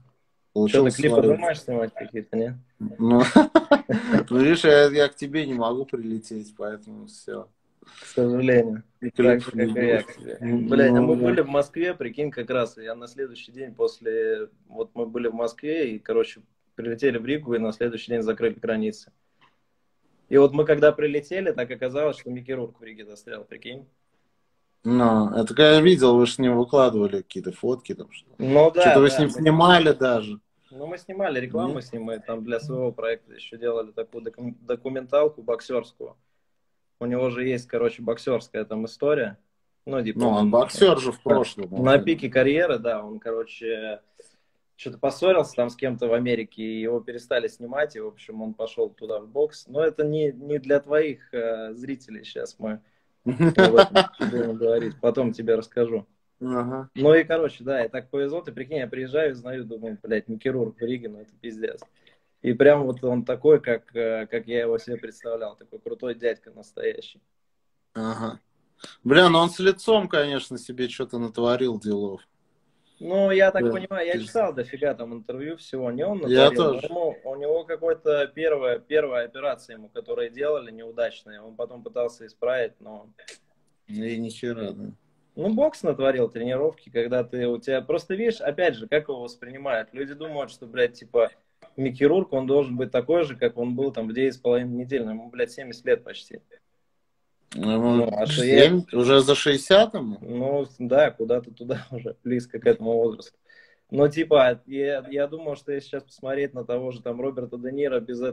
Speaker 5: Что, ты
Speaker 1: Получилось
Speaker 5: клипы
Speaker 1: свалить.
Speaker 5: думаешь снимать какие-то, нет?
Speaker 1: Ну, ну, видишь, я к тебе не могу прилететь, поэтому все.
Speaker 5: К сожалению.
Speaker 1: И
Speaker 5: Так же,
Speaker 1: клипов не
Speaker 5: как и я
Speaker 1: будет.
Speaker 5: к тебе. Блядь, а мы
Speaker 1: Ну,
Speaker 5: были в Москве, прикинь, как раз. Я на следующий день после... Вот мы были в Москве и, короче, прилетели в Ригу, и на следующий день закрыли границы. И вот мы когда прилетели, так оказалось, что Микки Рурк в Риге застрял, прикинь.
Speaker 1: ну, это когда я видел, вы же с ним выкладывали какие-то фотки там что.
Speaker 5: Ну
Speaker 1: Что-то
Speaker 5: да,
Speaker 1: вы с
Speaker 5: да.
Speaker 1: ним снимали даже.
Speaker 5: Ну, мы снимали рекламу
Speaker 1: Нет?
Speaker 5: с ним, мы там для своего проекта еще делали такую документалку боксерскую. У него же есть, короче, боксерская там история. Ну, типа
Speaker 1: Ну, он
Speaker 5: он
Speaker 1: боксер же в
Speaker 5: на,
Speaker 1: прошлом.
Speaker 5: на пике карьеры, да, он, короче, что-то поссорился там с кем-то в Америке, и его перестали снимать, и, в общем, он пошел туда в бокс. Но это не для твоих зрителей сейчас мы об этом будем говорить, потом тебе расскажу.
Speaker 1: Ага.
Speaker 5: Ну и, короче, да, и так повезло, ты прикинь, я приезжаю, знаю, думаю, блядь, Микки Рурк в Риге, ну это пиздец. И прям вот он такой, как я его себе представлял, такой крутой дядька настоящий.
Speaker 1: Ага. Бля, ну он с лицом, конечно, себе что-то натворил делов.
Speaker 5: Ну, я так
Speaker 1: Да.
Speaker 5: понимаю, я читал дофига там интервью всего, не он
Speaker 1: Я
Speaker 5: натворил,
Speaker 1: тоже.
Speaker 5: но у него какой-то первая операция ему, которые делали, неудачная, он потом пытался исправить, но...
Speaker 1: И нихера, да.
Speaker 5: Ну, бокс натворил, тренировки, когда у тебя... Просто видишь, опять же, как его воспринимают. Люди думают, что, блядь, типа, Микки Рурк, он должен быть такой же, как он был там в 9,5 недель. Ему, блядь, 70 лет почти.
Speaker 1: Ему
Speaker 5: Ну, а что я...
Speaker 1: 7, уже за 60 ему?
Speaker 5: Ну, да, куда-то туда уже, близко к этому возрасту. Но, типа, я думал, что если сейчас посмотреть на того же там Роберта Де Ниро без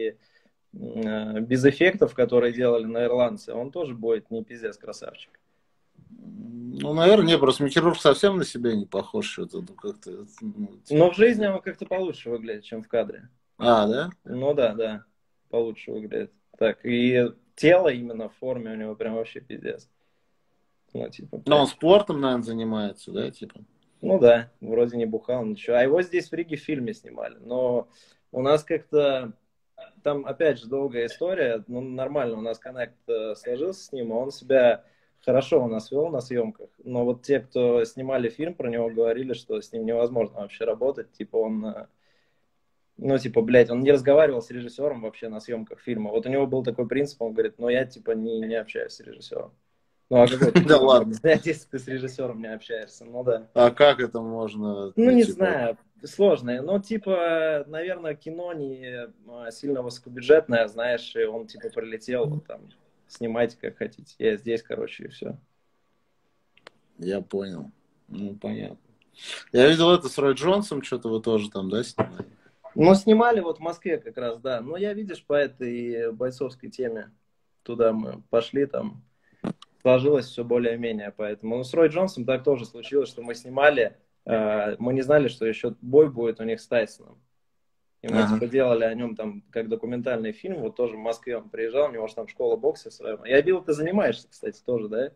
Speaker 5: без эффектов, которые делали на ирландце, он тоже будет не пиздец красавчик.
Speaker 1: Ну, наверное, не, просто Микки Рурк совсем на себя не похож что-то. Ну, как-то, ну, типа...
Speaker 5: Но в жизни он как-то получше выглядит, чем в кадре.
Speaker 1: А, да?
Speaker 5: Ну да, получше выглядит. Так, и тело именно в форме у него прям вообще пиздец. Ну, типа,
Speaker 1: Ну, он спортом, наверное, занимается, да, типа?
Speaker 5: ну да, вроде не бухал, ничего. А его здесь в Риге в фильме снимали. Но у нас как-то, там опять же долгая история, ну нормально, у нас коннект сложился с ним, а он себя хорошо у нас вел на съемках. Но вот те, кто снимали фильм, про него говорили, что с ним невозможно вообще работать. Типа он... Ну, типа, блядь, он не разговаривал с режиссером вообще на съемках фильма. Вот у него был такой принцип, он говорит, ну, я, типа, не общаюсь с режиссером. Ну, а какой ты
Speaker 1: Да ладно.
Speaker 5: снять, если ты с режиссером не общаешься? Ну, да.
Speaker 1: А как это можно?
Speaker 5: Ну, не
Speaker 1: типа...
Speaker 5: знаю, сложно. Но, типа, наверное, кино не сильно высокобюджетное, знаешь, и он, типа, прилетел, вот там, снимайте как хотите. Я здесь, короче, и все.
Speaker 1: Я понял. Ну, понятно. Я видел это с Рой Джонсом, что-то вы тоже там, да, снимали?
Speaker 5: Ну, снимали вот в Москве как раз, да. Но я, видишь, по этой бойцовской теме туда мы пошли, там сложилось все более-менее. Поэтому, ну, с Рой Джонсом так тоже случилось, что мы снимали, мы не знали, что еще бой будет у них с Тайсоном. И мы, типа, делали о нем там как документальный фильм. Вот тоже в Москве он приезжал, у него же там школа бокса своя. Я видел, ты занимаешься, кстати, тоже, да?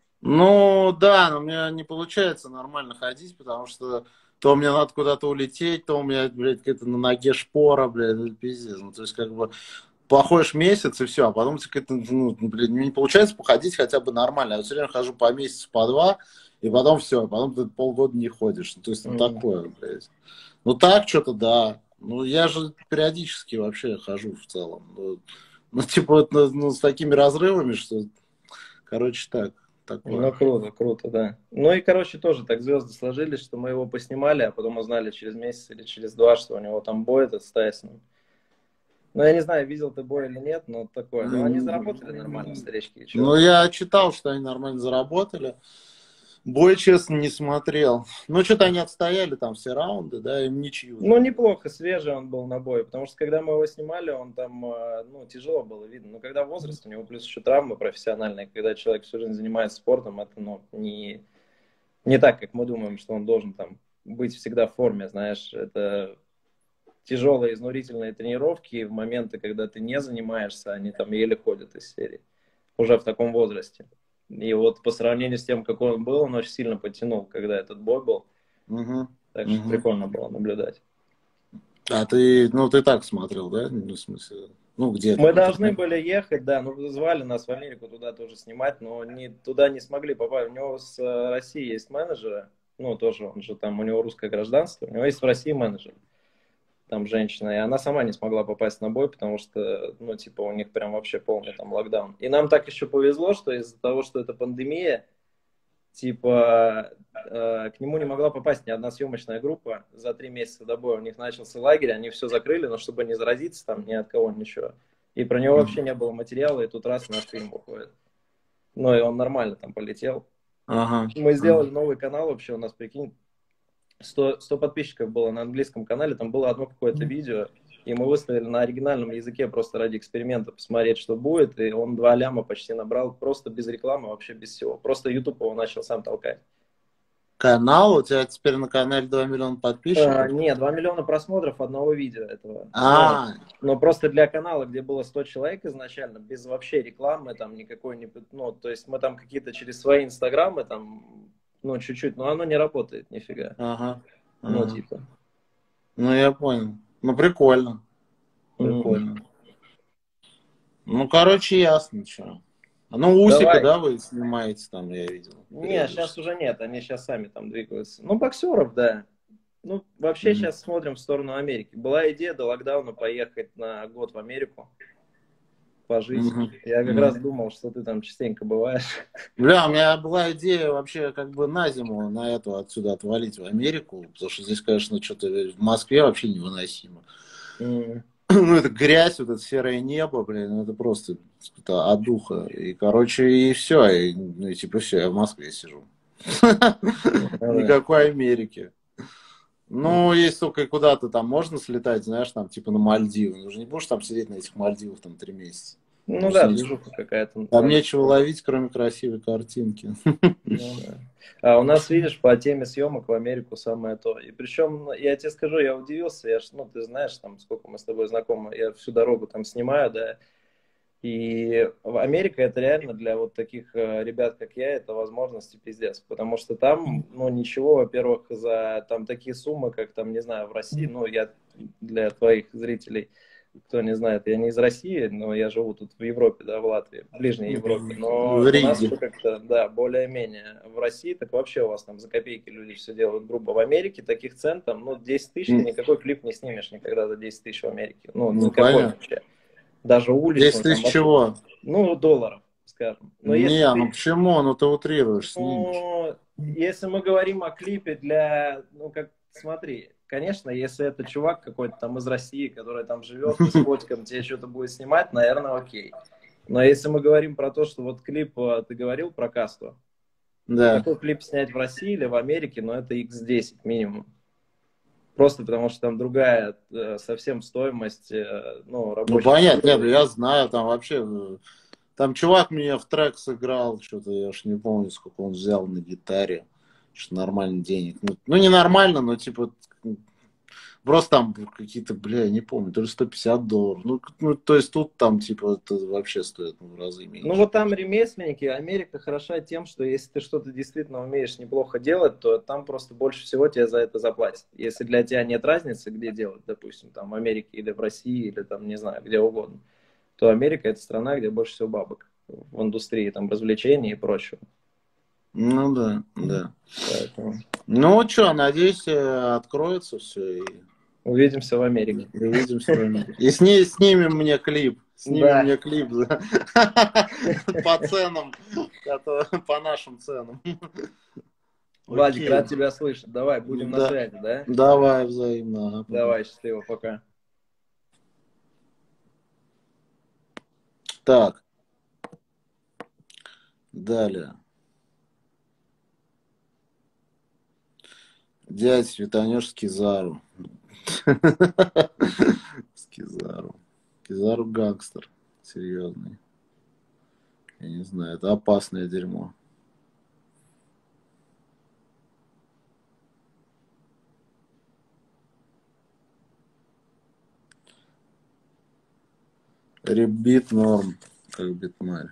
Speaker 1: Ну, да, но у меня не получается нормально ходить, потому что то мне надо куда-то улететь, то у меня, блядь, какая-то на ноге шпора, блядь, это пиздец. Ну, то есть, как бы, походишь месяц и все, а потом какая-то, ну, блядь, не получается походить хотя бы нормально. Я все время хожу по месяцу, по два, и потом все, потом ты полгода не ходишь. Ну, то есть, ну, такое, блядь. Ну, так что-то, да. Ну, я же периодически вообще хожу в целом. Ну типа, ну, с такими разрывами, что, короче, так. Такое.
Speaker 5: Ну, круто, да. Ну и, короче, тоже так звезды сложились, что мы его поснимали, а потом узнали через месяц или через два, что у него там бой этот с Тайсоном. Ну, я не знаю, видел ты бой или нет, но такое. Но они заработали нормально, старички.
Speaker 1: Ну, я читал, что они нормально заработали. Бой, честно, не смотрел. Ну, что-то они отстояли там все раунды, да, им ничью.
Speaker 5: Ну, неплохо, свежий он был на бой, потому что, когда мы его снимали, он там, ну, тяжело было видно. Но когда возраст, у него плюс еще травмы профессиональные, когда человек всю жизнь занимается спортом, это, ну, не так, как мы думаем, что он должен там быть всегда в форме, знаешь, это тяжелые, изнурительные тренировки в моменты, когда ты не занимаешься, они там еле ходят из серии, уже в таком возрасте. И вот по сравнению с тем, какой он был, он очень сильно подтянул, когда этот бой был. Так что прикольно было наблюдать.
Speaker 1: А ты, ну, ты так смотрел, да? Ну, в смысле, ну, где-то.
Speaker 5: Мы должны были ехать, да, ну, звали нас в Америку туда тоже снимать, но туда не смогли попасть. У него с России есть менеджеры, ну, тоже, он же там, у него русское гражданство, у него есть в России менеджер, там женщина, и она сама не смогла попасть на бой, потому что, ну, типа, у них прям вообще полный там локдаун. И нам так еще повезло, что из-за того, что это пандемия, типа, к нему не могла попасть ни одна съемочная группа за 3 месяца до боя. У них начался лагерь, они все закрыли, но чтобы не заразиться там ни от кого, ничего. И про него вообще не было материала, и тут раз наш фильм выходит. Ну, и он нормально там полетел.
Speaker 1: Ага.
Speaker 5: Мы сделали новый канал вообще, у нас, прикинь, 100 подписчиков было на английском канале, там было одно какое-то видео, и мы выставили на оригинальном языке просто ради эксперимента посмотреть, что будет, и он 2 ляма почти набрал, просто без рекламы, вообще без всего. Просто YouTube его начал сам толкать.
Speaker 1: Канал? У тебя теперь на канале 2 миллиона подписчиков?
Speaker 5: Нет, 2 миллиона просмотров одного видео этого.
Speaker 1: А,
Speaker 5: Но просто для канала, где было 100 человек изначально, без вообще рекламы, там никакой, ну, то есть мы там какие-то через свои инстаграмы, там, ну, чуть-чуть, но оно не работает, нифига.
Speaker 1: ага.
Speaker 5: Ну,
Speaker 1: Ага.
Speaker 5: типа.
Speaker 1: Ну, я понял. Ну, прикольно. Прикольно. Ну, короче, ясно, что. Ну, Усика,
Speaker 5: Давай.
Speaker 1: да, вы снимаете там, я видел.
Speaker 5: Не, сейчас уже нет, они сейчас сами там двигаются. Ну, боксеров, да. Ну, вообще сейчас смотрим в сторону Америки. Была идея до локдауна поехать на год в Америку, пожить. Я как раз думал, что ты там частенько бываешь.
Speaker 1: Бля, у меня была идея вообще как бы на зиму на эту отсюда отвалить в Америку, потому что здесь, конечно, что-то в Москве вообще невыносимо. Ну, это грязь, вот это серое небо, блин, это просто от духа. И, короче, и все, и, ну, и типа все, я в Москве сижу. Никакой Америки. Ну, если только куда-то там можно слетать, знаешь, там, типа на Мальдивы. Ну, же не будешь там сидеть на этих Мальдивах там 3 месяца.
Speaker 5: Ну да, движуха какая-то.
Speaker 1: Там нечего ловить, кроме красивой картинки.
Speaker 5: Ну, да. А у нас, видишь, по теме съемок в Америку самое то. И причем, я тебе скажу, я удивился, ну, ты знаешь, там, сколько мы с тобой знакомы, я всю дорогу там снимаю, да, и Америка это реально для вот таких ребят, как я, это возможности пиздец, потому что там, ну, ничего, во-первых, за там такие суммы, как там, не знаю, в России, ну, я для твоих зрителей, кто не знает, я не из России, но я живу тут в Европе, да, в Латвии, в ближней Европе, но у нас как-то, да, более-менее. В России так вообще у вас там за копейки люди все делают грубо. В Америке таких цен там, ну, 10 тысяч, никакой клип не снимешь никогда за 10 тысяч в Америке, ну, никакой вообще. Даже улицу.
Speaker 1: 10 тысяч чего?
Speaker 5: Ну, долларов, скажем. Но
Speaker 1: не,
Speaker 5: если
Speaker 1: ну почему? Ну, ты утрируешь, снимешь.
Speaker 5: Ну, если мы говорим о клипе для, ну, как, смотри, конечно, если это чувак какой-то там из России, который там живет, с котиком тебе что-то будет снимать, наверное, окей. Но если мы говорим про то, что вот клип, ты говорил про касту,
Speaker 1: да.
Speaker 5: Такой клип снять в России или в Америке, но это X10 минимум. Просто потому что там другая совсем стоимость, ну, рабочей.
Speaker 1: Ну, понятно, нет, я знаю, там вообще, там чувак меня в трек сыграл, что-то я уж не помню, сколько он взял на гитаре, что нормально денег. Ну, не нормально, но типа, просто там какие-то, бля, я не помню, то ли $150. Ну, то есть тут там, типа, это вообще стоит в разы меньше.
Speaker 5: Ну, вот там ремесленники, Америка хороша тем, что если ты что-то действительно умеешь неплохо делать, то там просто больше всего тебе за это заплатят. Если для тебя нет разницы, где делать, допустим, там в Америке или в России, или там, не знаю, где угодно, то Америка это страна, где больше всего бабок в индустрии, там, развлечений и прочего.
Speaker 1: Ну, да, да.
Speaker 5: Поэтому...
Speaker 1: Ну, что, надеюсь, откроется все и...
Speaker 5: Увидимся в Америке.
Speaker 1: Увидимся в Америке. И снимем мне клип. Снимем мне клип по ценам, по нашим ценам.
Speaker 5: Владик, рад тебя слышать. Давай, будем на связи, да?
Speaker 1: Давай, взаимно.
Speaker 5: Давай, счастливо, пока.
Speaker 1: Так. Далее. Дядь, светанешь с Кизару. С Кизару. Кизару гангстер. Серьезный. Я не знаю, это опасное дерьмо. Ребит норм, как битмарь.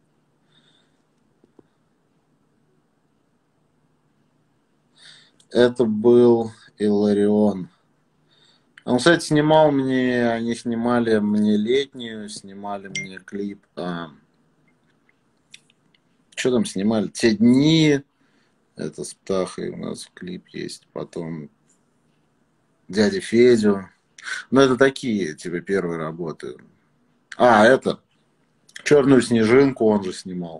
Speaker 1: Это был Иларион. Он, кстати, снимал мне, они снимали мне летнюю, снимали мне клип. Что там снимали? Те дни, Это с Птахой у нас клип есть. Потом дядя Федю. Ну, это такие, типа, первые работы. Это «Черную снежинку» он же снимал.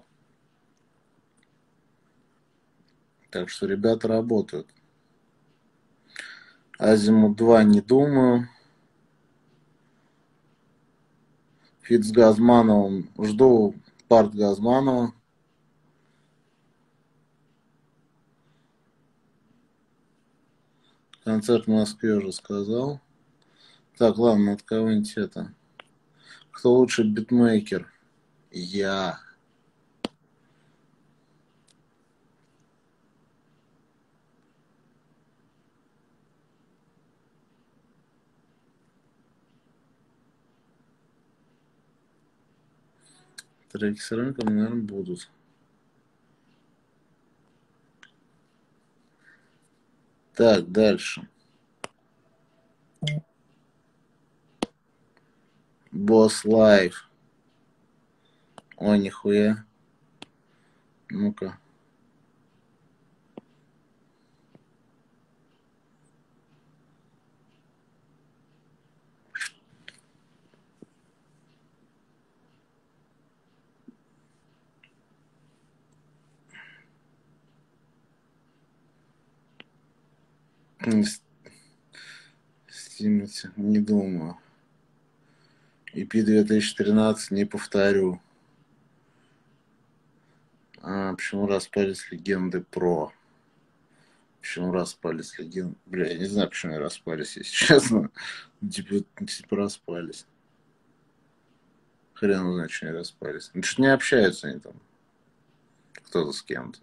Speaker 1: Так что ребята работают. «Азимут 2» не думаю. Фит с Газмановым. Жду парт Газманова. Концерт в Москве уже сказал. Так, ладно, от кого-нибудь это. Кто лучший битмейкер? Я. Треки с рынком, наверное, будут. Так, дальше. Босс Лайф. Ой, нихуя. Ну-ка. Стимите, не думаю. EP 2013 не повторю. Почему распались легенды про? Почему распались легенды? Бля, я не знаю, почему они распались, если честно. Типа распались. Хрен знает, что они распались. Ну, что не общаются они там. Кто-то с кем-то.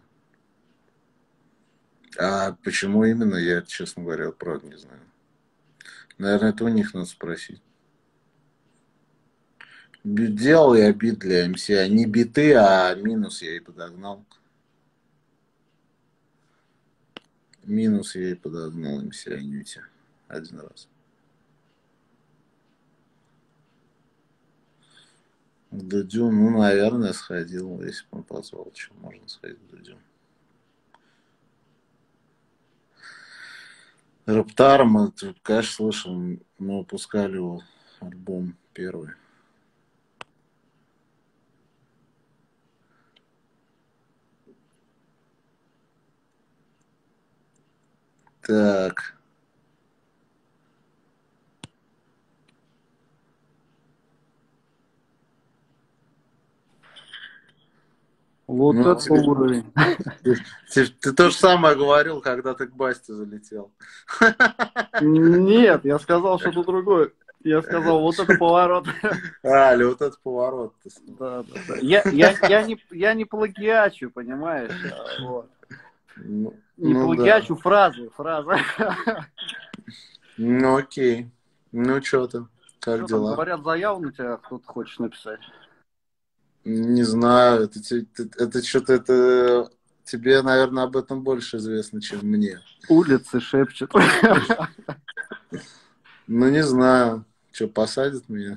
Speaker 1: А почему именно, я, честно говоря, правда не знаю. Наверное, это у них надо спросить. Делал я бит для МС, не биты, а минус я и подогнал. Минус я и подогнал МС Анюте один раз. К Дудю, ну, наверное, сходил, если бы он позвал, что можно сходить к Дудю. Раптар, мы, конечно, слышал, мы выпускали его альбом первый. Так.
Speaker 2: Вот
Speaker 1: Ну,
Speaker 2: это уровень.
Speaker 1: ты то же самое говорил, когда ты к Басте залетел.
Speaker 2: Нет, я сказал что-то другое. Я сказал, вот это поворот.
Speaker 1: Или вот этот поворот.
Speaker 2: Да. Я не плагиачу, понимаешь? Вот. Не плагиачу,
Speaker 1: да.
Speaker 2: фразы.
Speaker 1: Ну, окей. Ну, что ты? Как
Speaker 2: Что
Speaker 1: дела?
Speaker 2: там, говорят, заяву на тебя кто-то хочет написать?
Speaker 1: Не знаю. Это что-то, это тебе, наверное, об этом больше известно, чем мне.
Speaker 2: Улицы шепчут.
Speaker 1: Ну, не знаю. Что, посадят меня?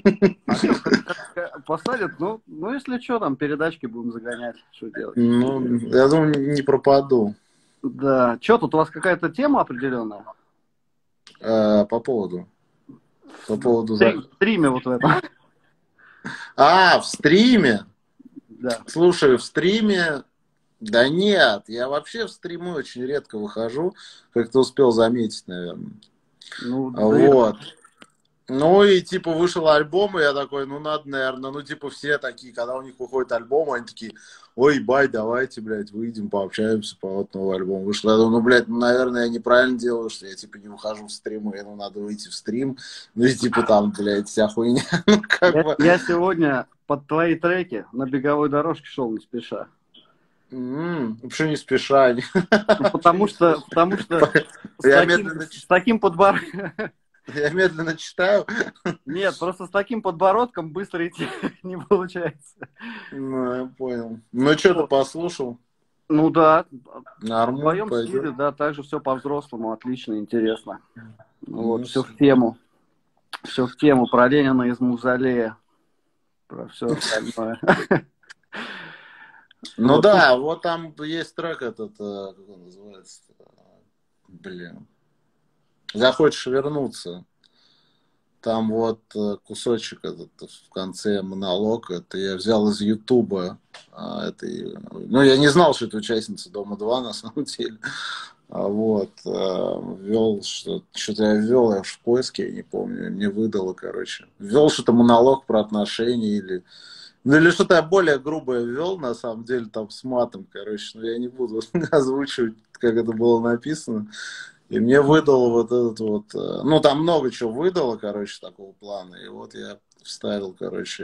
Speaker 2: Посадят? Ну, если что, там передачки будем загонять. Что делать?
Speaker 1: Ну, я думаю, не пропаду.
Speaker 2: Да. Что, тут у вас какая-то тема определенная?
Speaker 1: По поводу.
Speaker 2: В стриме вот в этом.
Speaker 1: В стриме?
Speaker 2: Да.
Speaker 1: Слушай, в стриме... Да нет, я вообще в стримы очень редко выхожу, как ты успел заметить, наверное.
Speaker 2: Ну,
Speaker 1: вот. Ну и типа вышел альбом, и я такой, ну надо, наверное, ну типа все такие, когда у них выходит альбом, они такие, ой, бай, давайте, блядь, выйдем, пообщаемся, вот новый альбом вышел. Я думаю, ну, блядь, ну, наверное, я неправильно делаю, что я типа не выхожу в стримы, ну надо выйти в стрим, ну и типа там, блядь, вся хуйня. Ну, как бы...
Speaker 2: Я сегодня под твои треки на беговой дорожке шел не спеша.
Speaker 1: Почему не спеша?
Speaker 2: Потому что с таким подбородком...
Speaker 1: Я медленно читаю.
Speaker 2: Нет, просто с таким подбородком быстро идти не получается.
Speaker 1: Ну, я понял. Ну, что ты послушал?
Speaker 2: Ну да.
Speaker 1: Нормально.
Speaker 2: В твоем стиле, да, также все по-взрослому, отлично, интересно. Вот, все в тему. Все в тему про Ленина из Мавзолея. Про все остальное.
Speaker 1: Ну
Speaker 6: Вот,
Speaker 1: да, вот там есть трек этот, как он называется? Блин. Захочешь вернуться. Там вот кусочек этот в конце монолог, это я взял из Ютуба. Ну, я не знал, что это участница Дома-2 на самом деле. Вот, ввел что-то я ввел, я в поиске, я не помню, мне выдало, короче. Ввел что-то монолог про отношения или... Ну, или что-то я более грубое ввел, на самом деле, там с матом, короче, но я не буду озвучивать, как это было написано. И мне выдало вот этот вот... Ну, там много чего выдало, короче, такого плана. И вот я вставил, короче,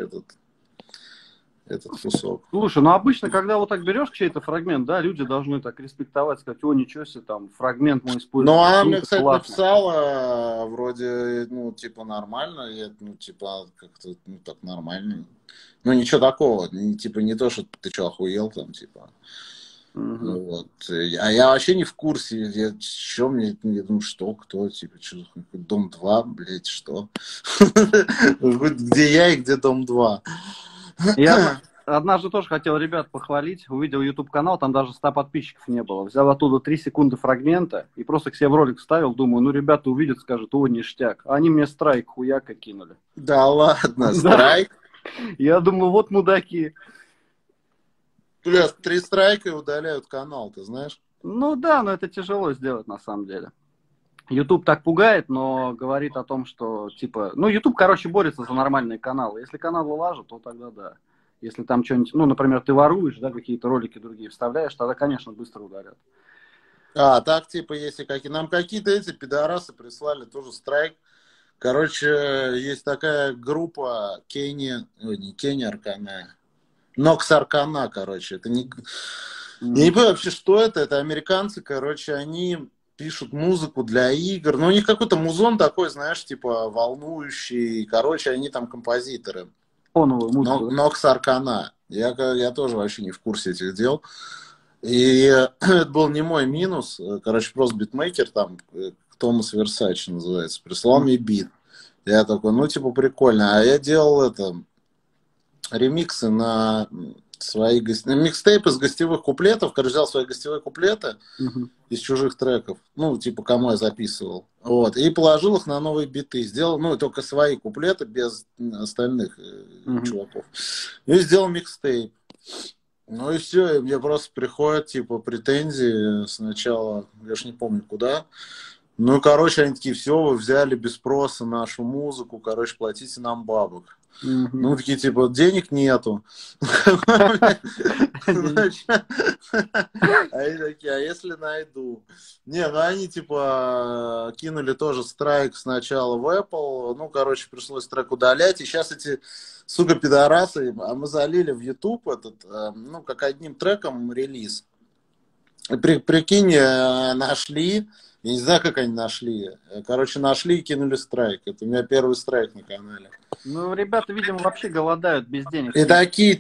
Speaker 1: этот кусок.
Speaker 6: слушай, ну обычно, когда вот так берешь чей-то фрагмент, да, люди должны так респектовать, сказать, о, ничего себе, там, фрагмент мой используется.
Speaker 1: Ну, она мне,
Speaker 6: круто,
Speaker 1: кстати,
Speaker 6: классно.
Speaker 1: написала вроде, ну, типа, нормально. Я, ну, типа, как-то, ну, так нормально. Ну, ничего такого. Типа, не то, что ты что, охуел там, типа. Ну, вот. А я вообще не в курсе. Что мне, я думаю, что, кто, типа, что, Дом-2, блядь, что? Где я и где Дом-2?
Speaker 6: Я однажды тоже хотел ребят похвалить, увидел YouTube-канал, там даже 100 подписчиков не было. Взял оттуда 3 секунды фрагмента и просто к себе в ролик вставил, думаю, ну, ребята увидят, скажут, о, ништяк. А они мне страйк хуяка кинули.
Speaker 1: Да ладно, страйк?
Speaker 6: Я думаю, вот мудаки.
Speaker 1: Бля, 3 страйка и удаляют канал, ты знаешь?
Speaker 6: Ну да, но это тяжело сделать на самом деле. YouTube так пугает, но говорит о том, что, типа... Ну, YouTube, короче, борется за нормальные каналы. Если канал вылажет, то тогда да. Если там что-нибудь... Ну, например, ты воруешь, да, какие-то ролики другие вставляешь, тогда, конечно, быстро ударят.
Speaker 1: А, так, типа, если какие... Нам какие-то эти пидорасы прислали тоже страйк. Короче, есть такая группа Кенни... Ой, не Кенни Аркана. Нокс Аркана, короче. Это не... Я не понимаю вообще, что это. Это американцы, короче, они пишут музыку для игр. Но у них какой-то музон такой, знаешь, типа волнующий. Короче, они там композиторы.
Speaker 6: Фоновую музыку.
Speaker 1: Нокс Аркана. Я тоже вообще не в курсе этих дел. И это был не мой минус. Короче, просто битмейкер там, Томас Версач называется, прислал мне бит. Я такой, ну, типа, прикольно. А я делал это, ремиксы на свои микстейпы из гостевых куплетов. Короче, взял свои гостевые куплеты из чужих треков. Ну, типа, кому я записывал. Вот. И положил их на новые биты. Сделал, ну, только свои куплеты, без остальных чуваков. И сделал микстейп. Ну и все, и мне просто приходят, типа, претензии сначала, я ж не помню куда. Ну, короче, они такие, все, вы взяли без спроса нашу музыку, короче, платите нам бабок. Ну, такие, типа, денег нету. Они такие, а если найду? Не, ну они, типа, кинули тоже страйк сначала в Apple, ну, короче, пришлось трек удалять, и сейчас эти, сука, пидорасы, а мы залили в YouTube этот, ну, как одним треком релиз. Прикинь, нашли, я не знаю, как они нашли. Короче, нашли и кинули страйк. Это у меня первый страйк на канале.
Speaker 6: Ну, ребята, видимо, вообще голодают без денег.
Speaker 1: И такие,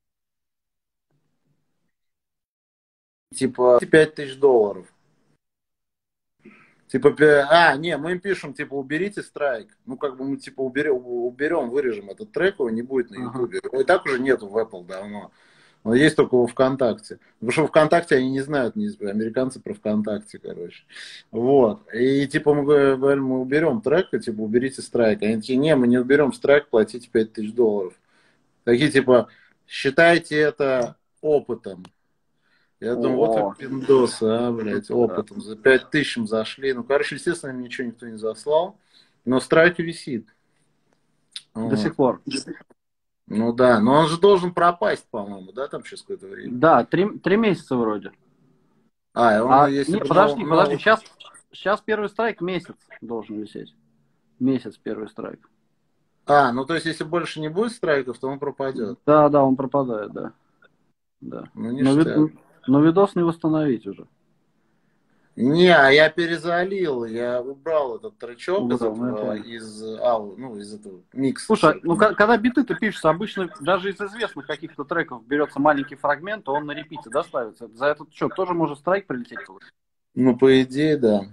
Speaker 1: типа $5000. Типа, не, мы им пишем, типа, уберите страйк. Ну, как бы мы, типа, уберем, вырежем этот трек, его не будет на Ютубе. Его и так уже нету в Apple давно. Но есть только во ВКонтакте. Потому что ВКонтакте они не знают, американцы про ВКонтакте, короче. Вот. И типа мы говорим, мы уберем трек, и типа уберите страйк. Они такие, не, мы не уберем страйк, платите $5000. Такие типа, считайте это опытом. Я думаю, вот пиндосы, блядь, опытом. За 5000 зашли. Ну, короче, естественно, им ничего никто не заслал. Но страйк висит.
Speaker 6: До сих пор.
Speaker 1: Ну да, но он же должен пропасть, по-моему, да, там через какое-то время?
Speaker 6: Да, 3 месяца вроде.
Speaker 1: Если
Speaker 6: подожди, сейчас первый страйк месяц должен висеть. Месяц первый страйк.
Speaker 1: Ну то есть если больше не будет страйков, то он пропадет.
Speaker 6: Да, он пропадает, да.
Speaker 1: Ну,
Speaker 6: но видос не восстановить уже.
Speaker 1: Не, я перезалил, я убрал этот тречок из этого микса.
Speaker 6: Слушай, ну когда биты-то пишутся, обычно даже из известных каких-то треков берется маленький фрагмент, то он на репите, да, ставится. За этот счет тоже может страйк прилететь?
Speaker 1: Ну, по идее, да.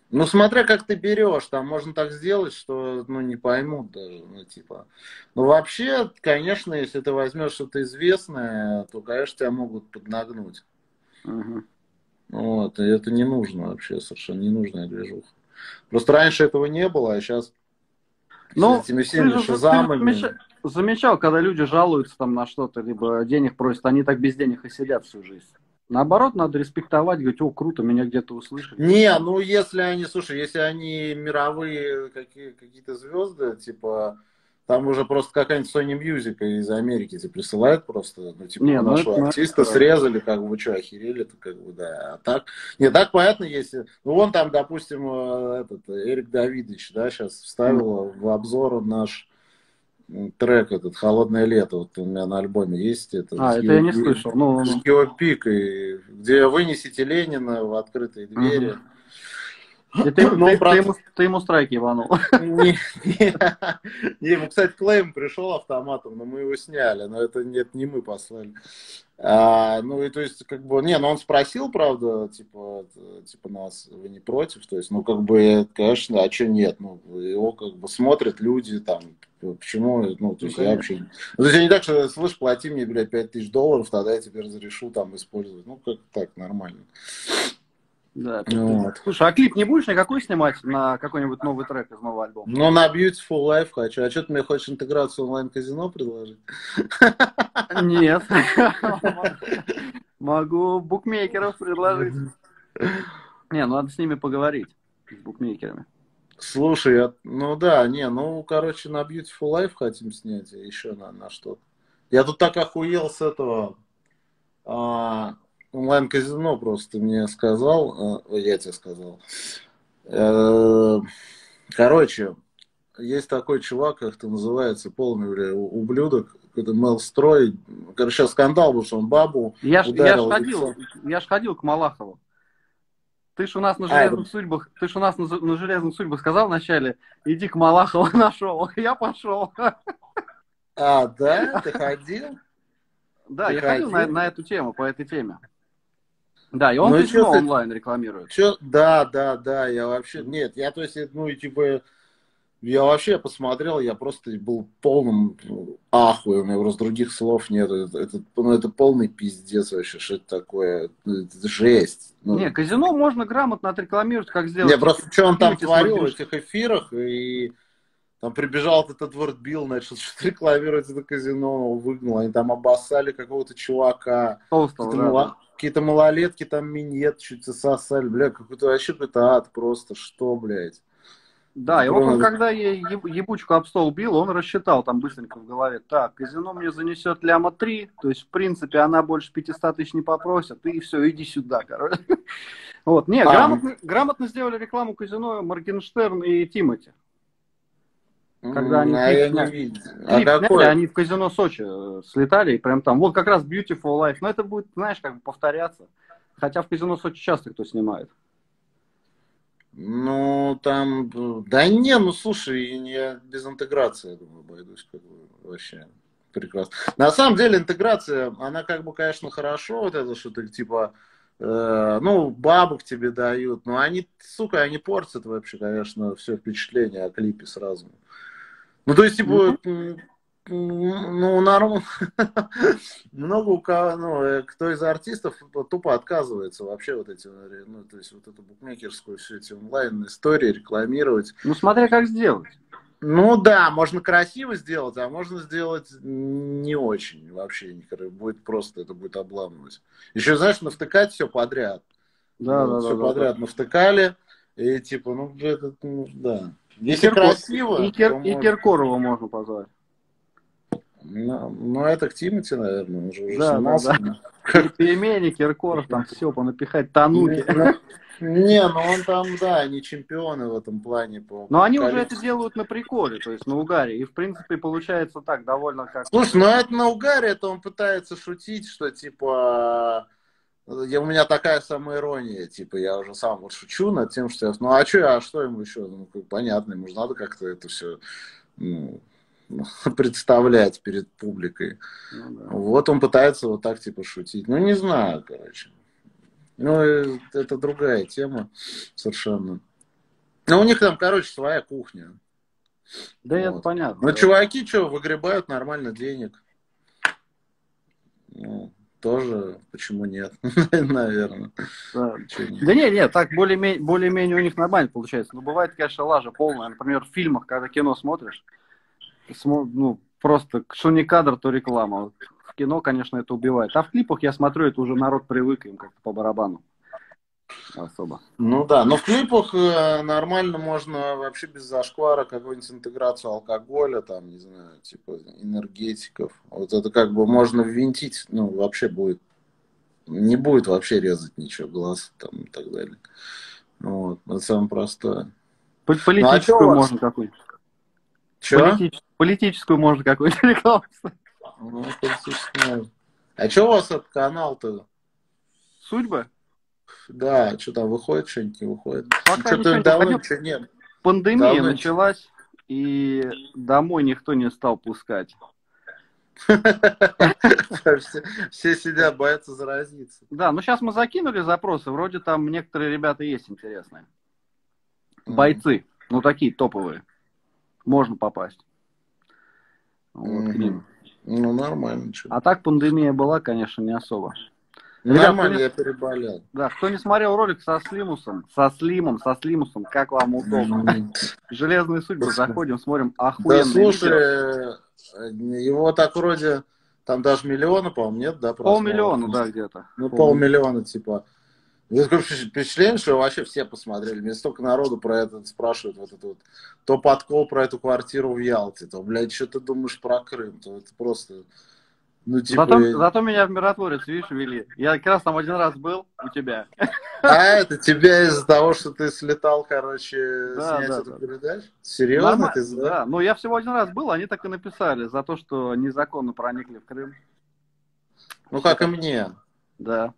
Speaker 1: Ну, смотря как ты берешь, там можно так сделать, что, ну, не поймут даже, ну, типа. Ну, вообще, конечно, если ты возьмешь что-то известное, то, конечно, тебя могут поднагнуть.
Speaker 6: Мгм.
Speaker 1: Вот, и это не нужно вообще, совершенно ненужная движуха. Просто раньше этого не было, а сейчас с
Speaker 6: Ну,
Speaker 1: этими
Speaker 6: ты
Speaker 1: всеми
Speaker 6: же
Speaker 1: шазамами...
Speaker 6: замечал, когда люди жалуются там на что-то, либо денег просят, они так без денег и сидят всю жизнь. Наоборот, надо респектовать, говорить, о, круто, меня где-то услышали.
Speaker 1: Не, ну если они, слушай, если они мировые какие-то звезды, типа, там уже просто какая-нибудь Sony Music из Америки тебе присылает просто, ну, типа,
Speaker 6: Не,
Speaker 1: вы
Speaker 6: ну это,
Speaker 1: нашего
Speaker 6: ну, это
Speaker 1: артиста
Speaker 6: правда.
Speaker 1: срезали, как бы, вы что, охерели, то как бы, да, а так, не, так понятно, если, ну, вон там, допустим, этот, Эрик Давидович, да, сейчас вставил в обзор наш трек этот «Холодное лето», вот у меня на альбоме есть, это
Speaker 6: А,
Speaker 1: с
Speaker 6: это я не слышал. Ну, ну.
Speaker 1: Геопикой, где вынесите Ленина в открытые двери.
Speaker 6: Мгм. И ты,
Speaker 1: Ну,
Speaker 6: ты,
Speaker 1: он, правда,
Speaker 6: ты ему страйк ебанул.
Speaker 1: ему, кстати, клейм пришел автоматом, но мы его сняли, но это нет, не мы послали. Ну, и то есть, как бы, не, ну он спросил, правда, типа, нас, вы не против? То есть, ну, как бы, конечно, а что нет? Ну, его, как бы, смотрят люди, там, почему, ну, то
Speaker 6: Ну,
Speaker 1: есть, я
Speaker 6: конечно.
Speaker 1: вообще... Ну, то есть, я не так, что, слышь, плати мне, блядь, $5000, тогда я тебе разрешу, там, использовать. Ну, как так, нормально.
Speaker 6: Да,
Speaker 1: Вот.
Speaker 6: слушай, а клип не будешь никакой снимать на какой-нибудь новый трек из нового альбома?
Speaker 1: Ну, на Beautiful Life хочу. А что ты мне хочешь интеграцию онлайн-казино предложить?
Speaker 6: Нет. Могу букмекеров предложить. Не, ну надо с ними поговорить, с букмекерами.
Speaker 1: Слушай, ну да, не, ну, короче, на Beautiful Life хотим снять, и еще на что-то. Я тут так охуел с этого онлайн-казино, просто ты мне сказал, я тебе сказал. Короче, есть такой чувак, как это называется, полный, бля, ублюдок, какой-то Мелстрой. Короче, сейчас скандал был, что он бабу ударил в лицо.
Speaker 6: Я ж ходил к Малахову. Ты ж у нас на
Speaker 1: Это...
Speaker 6: железных судьбах, на железных судьбах сказал вначале, иди к Малахову на шоу. Я пошел.
Speaker 1: А, да? Ты ходил?
Speaker 6: Да,
Speaker 1: Ты
Speaker 6: я ходил
Speaker 1: ходил?
Speaker 6: на эту тему, по этой теме. Да, и он
Speaker 1: Ну и
Speaker 6: казино
Speaker 1: что,
Speaker 6: онлайн рекламирует.
Speaker 1: да, я вообще, нет, я, то есть, ну, и типа, я вообще посмотрел, я просто был в полном ахуе, у меня просто других слов нет, это полный пиздец вообще, что это такое, это жесть. Ну,
Speaker 6: Не, казино можно грамотно отрекламировать, как сделать.
Speaker 1: не, просто что он там
Speaker 6: Тимати с
Speaker 1: творил в
Speaker 6: Моргенштерном.
Speaker 1: этих эфирах, и там прибежал этот Эдвард Билл, начал что-то рекламировать это казино, его выгнал, они там обоссали какого-то чувака,
Speaker 6: Толстого, да.
Speaker 1: какие-то малолетки там минет чуть сосали, бля, какой-то вообще какой-то ад просто, что, блядь.
Speaker 6: Да, и вот
Speaker 1: Бро,
Speaker 6: он, когда ебучку об стол бил, он рассчитал там быстренько в голове, так, казино мне занесет ляма 3, то есть, в принципе, она больше 500 тысяч не попросит, и все, иди сюда, короче. Вот, не, грамотно сделали рекламу казино Моргенштерн и Тимати. Когда они
Speaker 1: я не видел. А
Speaker 6: клип сняли,
Speaker 1: какой?
Speaker 6: они в казино Сочи слетали, и прям там, вот как раз Beautiful Life, но это будет, знаешь, как бы повторяться. Хотя в казино Сочи часто кто снимает.
Speaker 1: Ну, там, да не, ну, слушай, я без интеграции, я думаю, обойдусь, как бы, вообще прекрасно. На самом деле, интеграция, она, как бы, конечно, хорошо, вот это, что ты, типа, ну, бабок тебе дают, но они, сука, они портят вообще, конечно, все впечатление о клипе сразу. Ну, то есть, типа, ну, нормально. Много у кого, ну, кто из артистов тупо отказывается вообще вот эти, ну, то есть, вот эту букмекерскую, все эти онлайн-истории рекламировать.
Speaker 6: Ну, смотря как сделать.
Speaker 1: Ну, да, можно красиво сделать, а можно сделать не очень вообще. Будет просто, это будет обламывать. Еще, знаешь, навтыкать все подряд.
Speaker 6: Да.
Speaker 1: Все подряд навтыкали, и типа, ну, это, ну, да. Если
Speaker 6: И
Speaker 1: красиво,
Speaker 6: и Киркорова можно позвать.
Speaker 1: Ну, это к Тимати, наверное, он же уже
Speaker 6: Да.
Speaker 1: снимался.
Speaker 6: Пельмени, Киркоров, там все понапихать, Тануки.
Speaker 1: Не, ну он там, да, не чемпионы в этом плане.
Speaker 6: Но они уже это делают на приколе, то есть на угаре. И, в принципе, получается так, довольно как...
Speaker 1: Слушай, ну это на угаре, это он пытается шутить, что, типа, у меня такая самоирония, типа, я уже сам вот шучу над тем, что я... Ну, а что ему еще? Ну, понятно, ему же надо как-то это все... Ну, представлять перед публикой.
Speaker 6: Ну, да.
Speaker 1: Вот он пытается вот так типа шутить. Ну, не знаю, короче. Ну, это другая тема совершенно. Ну, у них там, короче, своя кухня.
Speaker 6: Да, это
Speaker 1: Вот.
Speaker 6: понятно.
Speaker 1: Но
Speaker 6: да.
Speaker 1: чуваки, что, выгребают нормально денег. Ну, тоже, почему нет? Наверное.
Speaker 6: Да.
Speaker 1: Чё нет?
Speaker 6: Да не, так более-менее у них нормально получается. Но бывает, конечно, лажа полная. Например, в фильмах, когда кино смотришь, ну, просто что не кадр, то реклама. Вот в кино, конечно, это убивает. А в клипах, я смотрю, это уже народ привык, им как-то по барабану особо.
Speaker 1: Ну да, но в клипах нормально можно вообще без зашквара какую-нибудь интеграцию алкоголя, там, не знаю, типа энергетиков. Вот это как бы можно ввинтить, ну, вообще будет, не будет вообще резать ничего, глаз там и так далее. Вот, это самое простое.
Speaker 6: Политическую
Speaker 1: Ну, а
Speaker 6: можно какую-нибудь.
Speaker 1: Че?
Speaker 6: Политическую можно какую-нибудь рекламу.
Speaker 1: Ну, политически. А что у вас этот канал-то?
Speaker 6: Судьбы?
Speaker 1: Да, что там выходит, что-нибудь не выходит?
Speaker 6: Пока ничего
Speaker 1: Что-то
Speaker 6: не
Speaker 1: давно
Speaker 6: выходит.
Speaker 1: ничего нет.
Speaker 6: Пандемия
Speaker 1: Давно
Speaker 6: началась, и домой никто не стал пускать.
Speaker 1: Все сидят, боятся заразиться.
Speaker 6: Да, ну сейчас мы закинули запросы, вроде там некоторые ребята есть интересные. Бойцы, ну такие топовые. Можно попасть. Вот, к ним.
Speaker 1: Ну, нормально. Что.
Speaker 6: А так пандемия была, конечно, не особо.
Speaker 1: Нормально,
Speaker 6: Ребят,
Speaker 1: я переболел.
Speaker 6: Да, кто не смотрел ролик со Слимусом, как вам удобно. Железные судьбы, заходим, смотрим, охуенно.
Speaker 1: Да, слушай, его так вроде, там даже миллиона, по-моему, нет, да?
Speaker 6: 500 000, да, где-то.
Speaker 1: Ну, 500 000, типа. У такое впечатление, что вообще все посмотрели. Мне столько народу про это спрашивают. Вот это вот. То подкол про эту квартиру в Ялте, то, блядь, что ты думаешь про Крым? То это просто... Ну, типа...
Speaker 6: Зато меня в Миротворец, видишь, вели. Я как раз там один раз был у тебя.
Speaker 1: А это тебя из-за того, что ты слетал, короче,
Speaker 6: Да,
Speaker 1: снять
Speaker 6: да,
Speaker 1: эту
Speaker 6: да.
Speaker 1: передачу? Серьезно? Ты
Speaker 6: Да, ну я всего один раз был, они так и написали, за то, что незаконно проникли в Крым.
Speaker 1: Ну, как и мне.
Speaker 6: Да.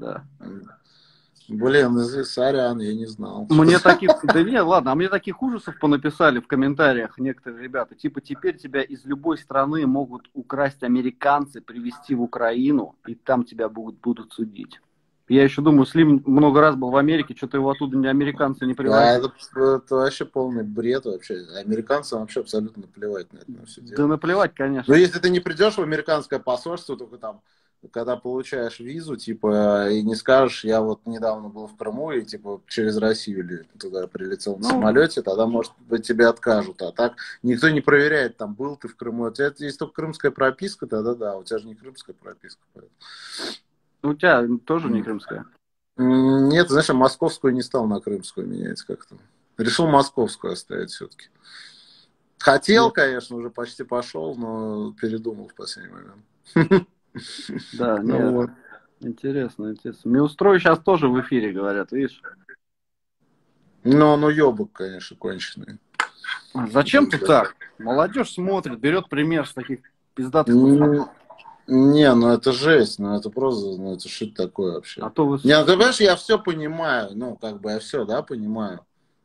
Speaker 1: Блин, сорян, я не знал.
Speaker 6: Мне таких, да не, ладно, а мне таких ужасов понаписали в комментариях некоторые ребята. Типа теперь тебя из любой страны могут украсть американцы, привезти в Украину, и там тебя будут судить. Я еще думаю, Слим много раз был в Америке, что-то его оттуда американцы не привозят.
Speaker 1: Да, это вообще полный бред вообще. Американцам вообще абсолютно наплевать на это на все дело.
Speaker 6: Да наплевать, конечно.
Speaker 1: Но если ты не придешь в американское посольство, только там, когда получаешь визу, типа, и не скажешь, я вот недавно был в Крыму, и, типа, через Россию или туда прилетел на самолете, тогда, может быть, тебе откажут. А так никто не проверяет, там, был ты в Крыму. У тебя есть только крымская прописка, тогда да, у тебя же не крымская прописка. Поэтому.
Speaker 6: У тебя тоже не крымская?
Speaker 1: Нет, знаешь, я московскую не стал на крымскую менять как-то. Решил московскую оставить все-таки. Хотел, конечно, уже почти пошел, но передумал в последний момент.
Speaker 6: Да, нет. Вот. Интересно. Миустрой сейчас тоже в эфире, говорят, видишь?
Speaker 1: Ну, ёбок, конечно, конченый.
Speaker 6: Зачем ты так? Молодежь смотрит, берет пример с таких пиздатых.
Speaker 1: Не, ну это жесть, ну это просто, ну это что такое вообще?
Speaker 6: А то вы...
Speaker 1: Не, ну ты понимаешь, я все понимаю, ну как бы я все, да, понимаю.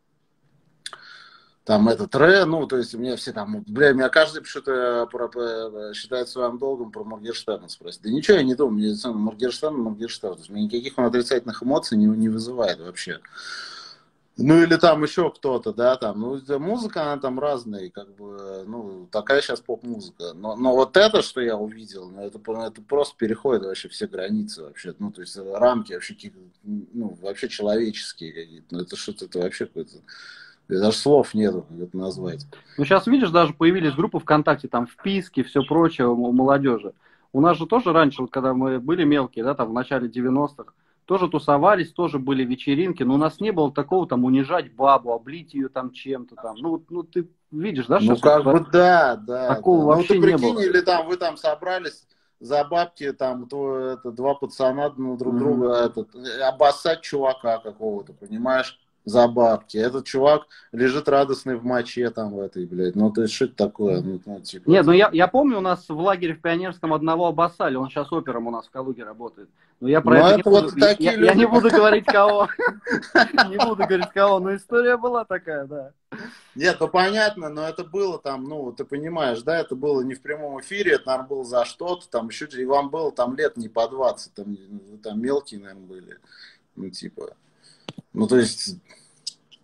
Speaker 1: Там этот ну, то есть мне все там, бля, меня каждый что-то считает своим долгом про Моргенштерна спросить. Да ничего я не думаю, мне Моргенштерн. То есть мне никаких он отрицательных эмоций не вызывает вообще. Ну или там еще кто-то, да, там, ну музыка, она там разная, как бы, ну, такая сейчас поп-музыка. Но вот это, что я увидел, ну, это просто переходит вообще все границы вообще, ну, то есть рамки вообще, ну, вообще человеческие какие-то, ну, это что-то, это вообще какое-то, даже слов нету, как это назвать.
Speaker 6: Ну, сейчас, видишь, даже появились группы ВКонтакте, там, вписки, все прочее у молодежи. У нас же тоже раньше, вот, когда мы были мелкие, да, там, в начале 90-х, тоже тусовались, тоже были вечеринки, но у нас не было такого, там, унижать бабу, облить ее там чем-то там. Ну, ты видишь, да,
Speaker 1: что... Ну, как бы, да.
Speaker 6: Такого вообще
Speaker 1: ну, ты прикинь,
Speaker 6: не было.
Speaker 1: или там вы там собрались за бабки, там, два пацана друг друга, обоссать чувака какого-то, понимаешь? За бабки. Этот чувак лежит радостный в моче там в этой, блядь. Ну, то есть, что это такое? Ну, типа,
Speaker 6: нет, ну я помню, у нас в лагере в Пионерском одного обоссали. Он сейчас опером у нас в Калуге работает. Но я про это не буду. Я не буду говорить кого. Не буду говорить кого, но история была такая, да.
Speaker 1: Нет, ну понятно, но это было там, ну, ты понимаешь, да, это было не в прямом эфире, это, наверное, было за что-то, там, еще, и вам было там лет не по 20, там мелкие, наверное, были. Ну, типа... Ну, то есть,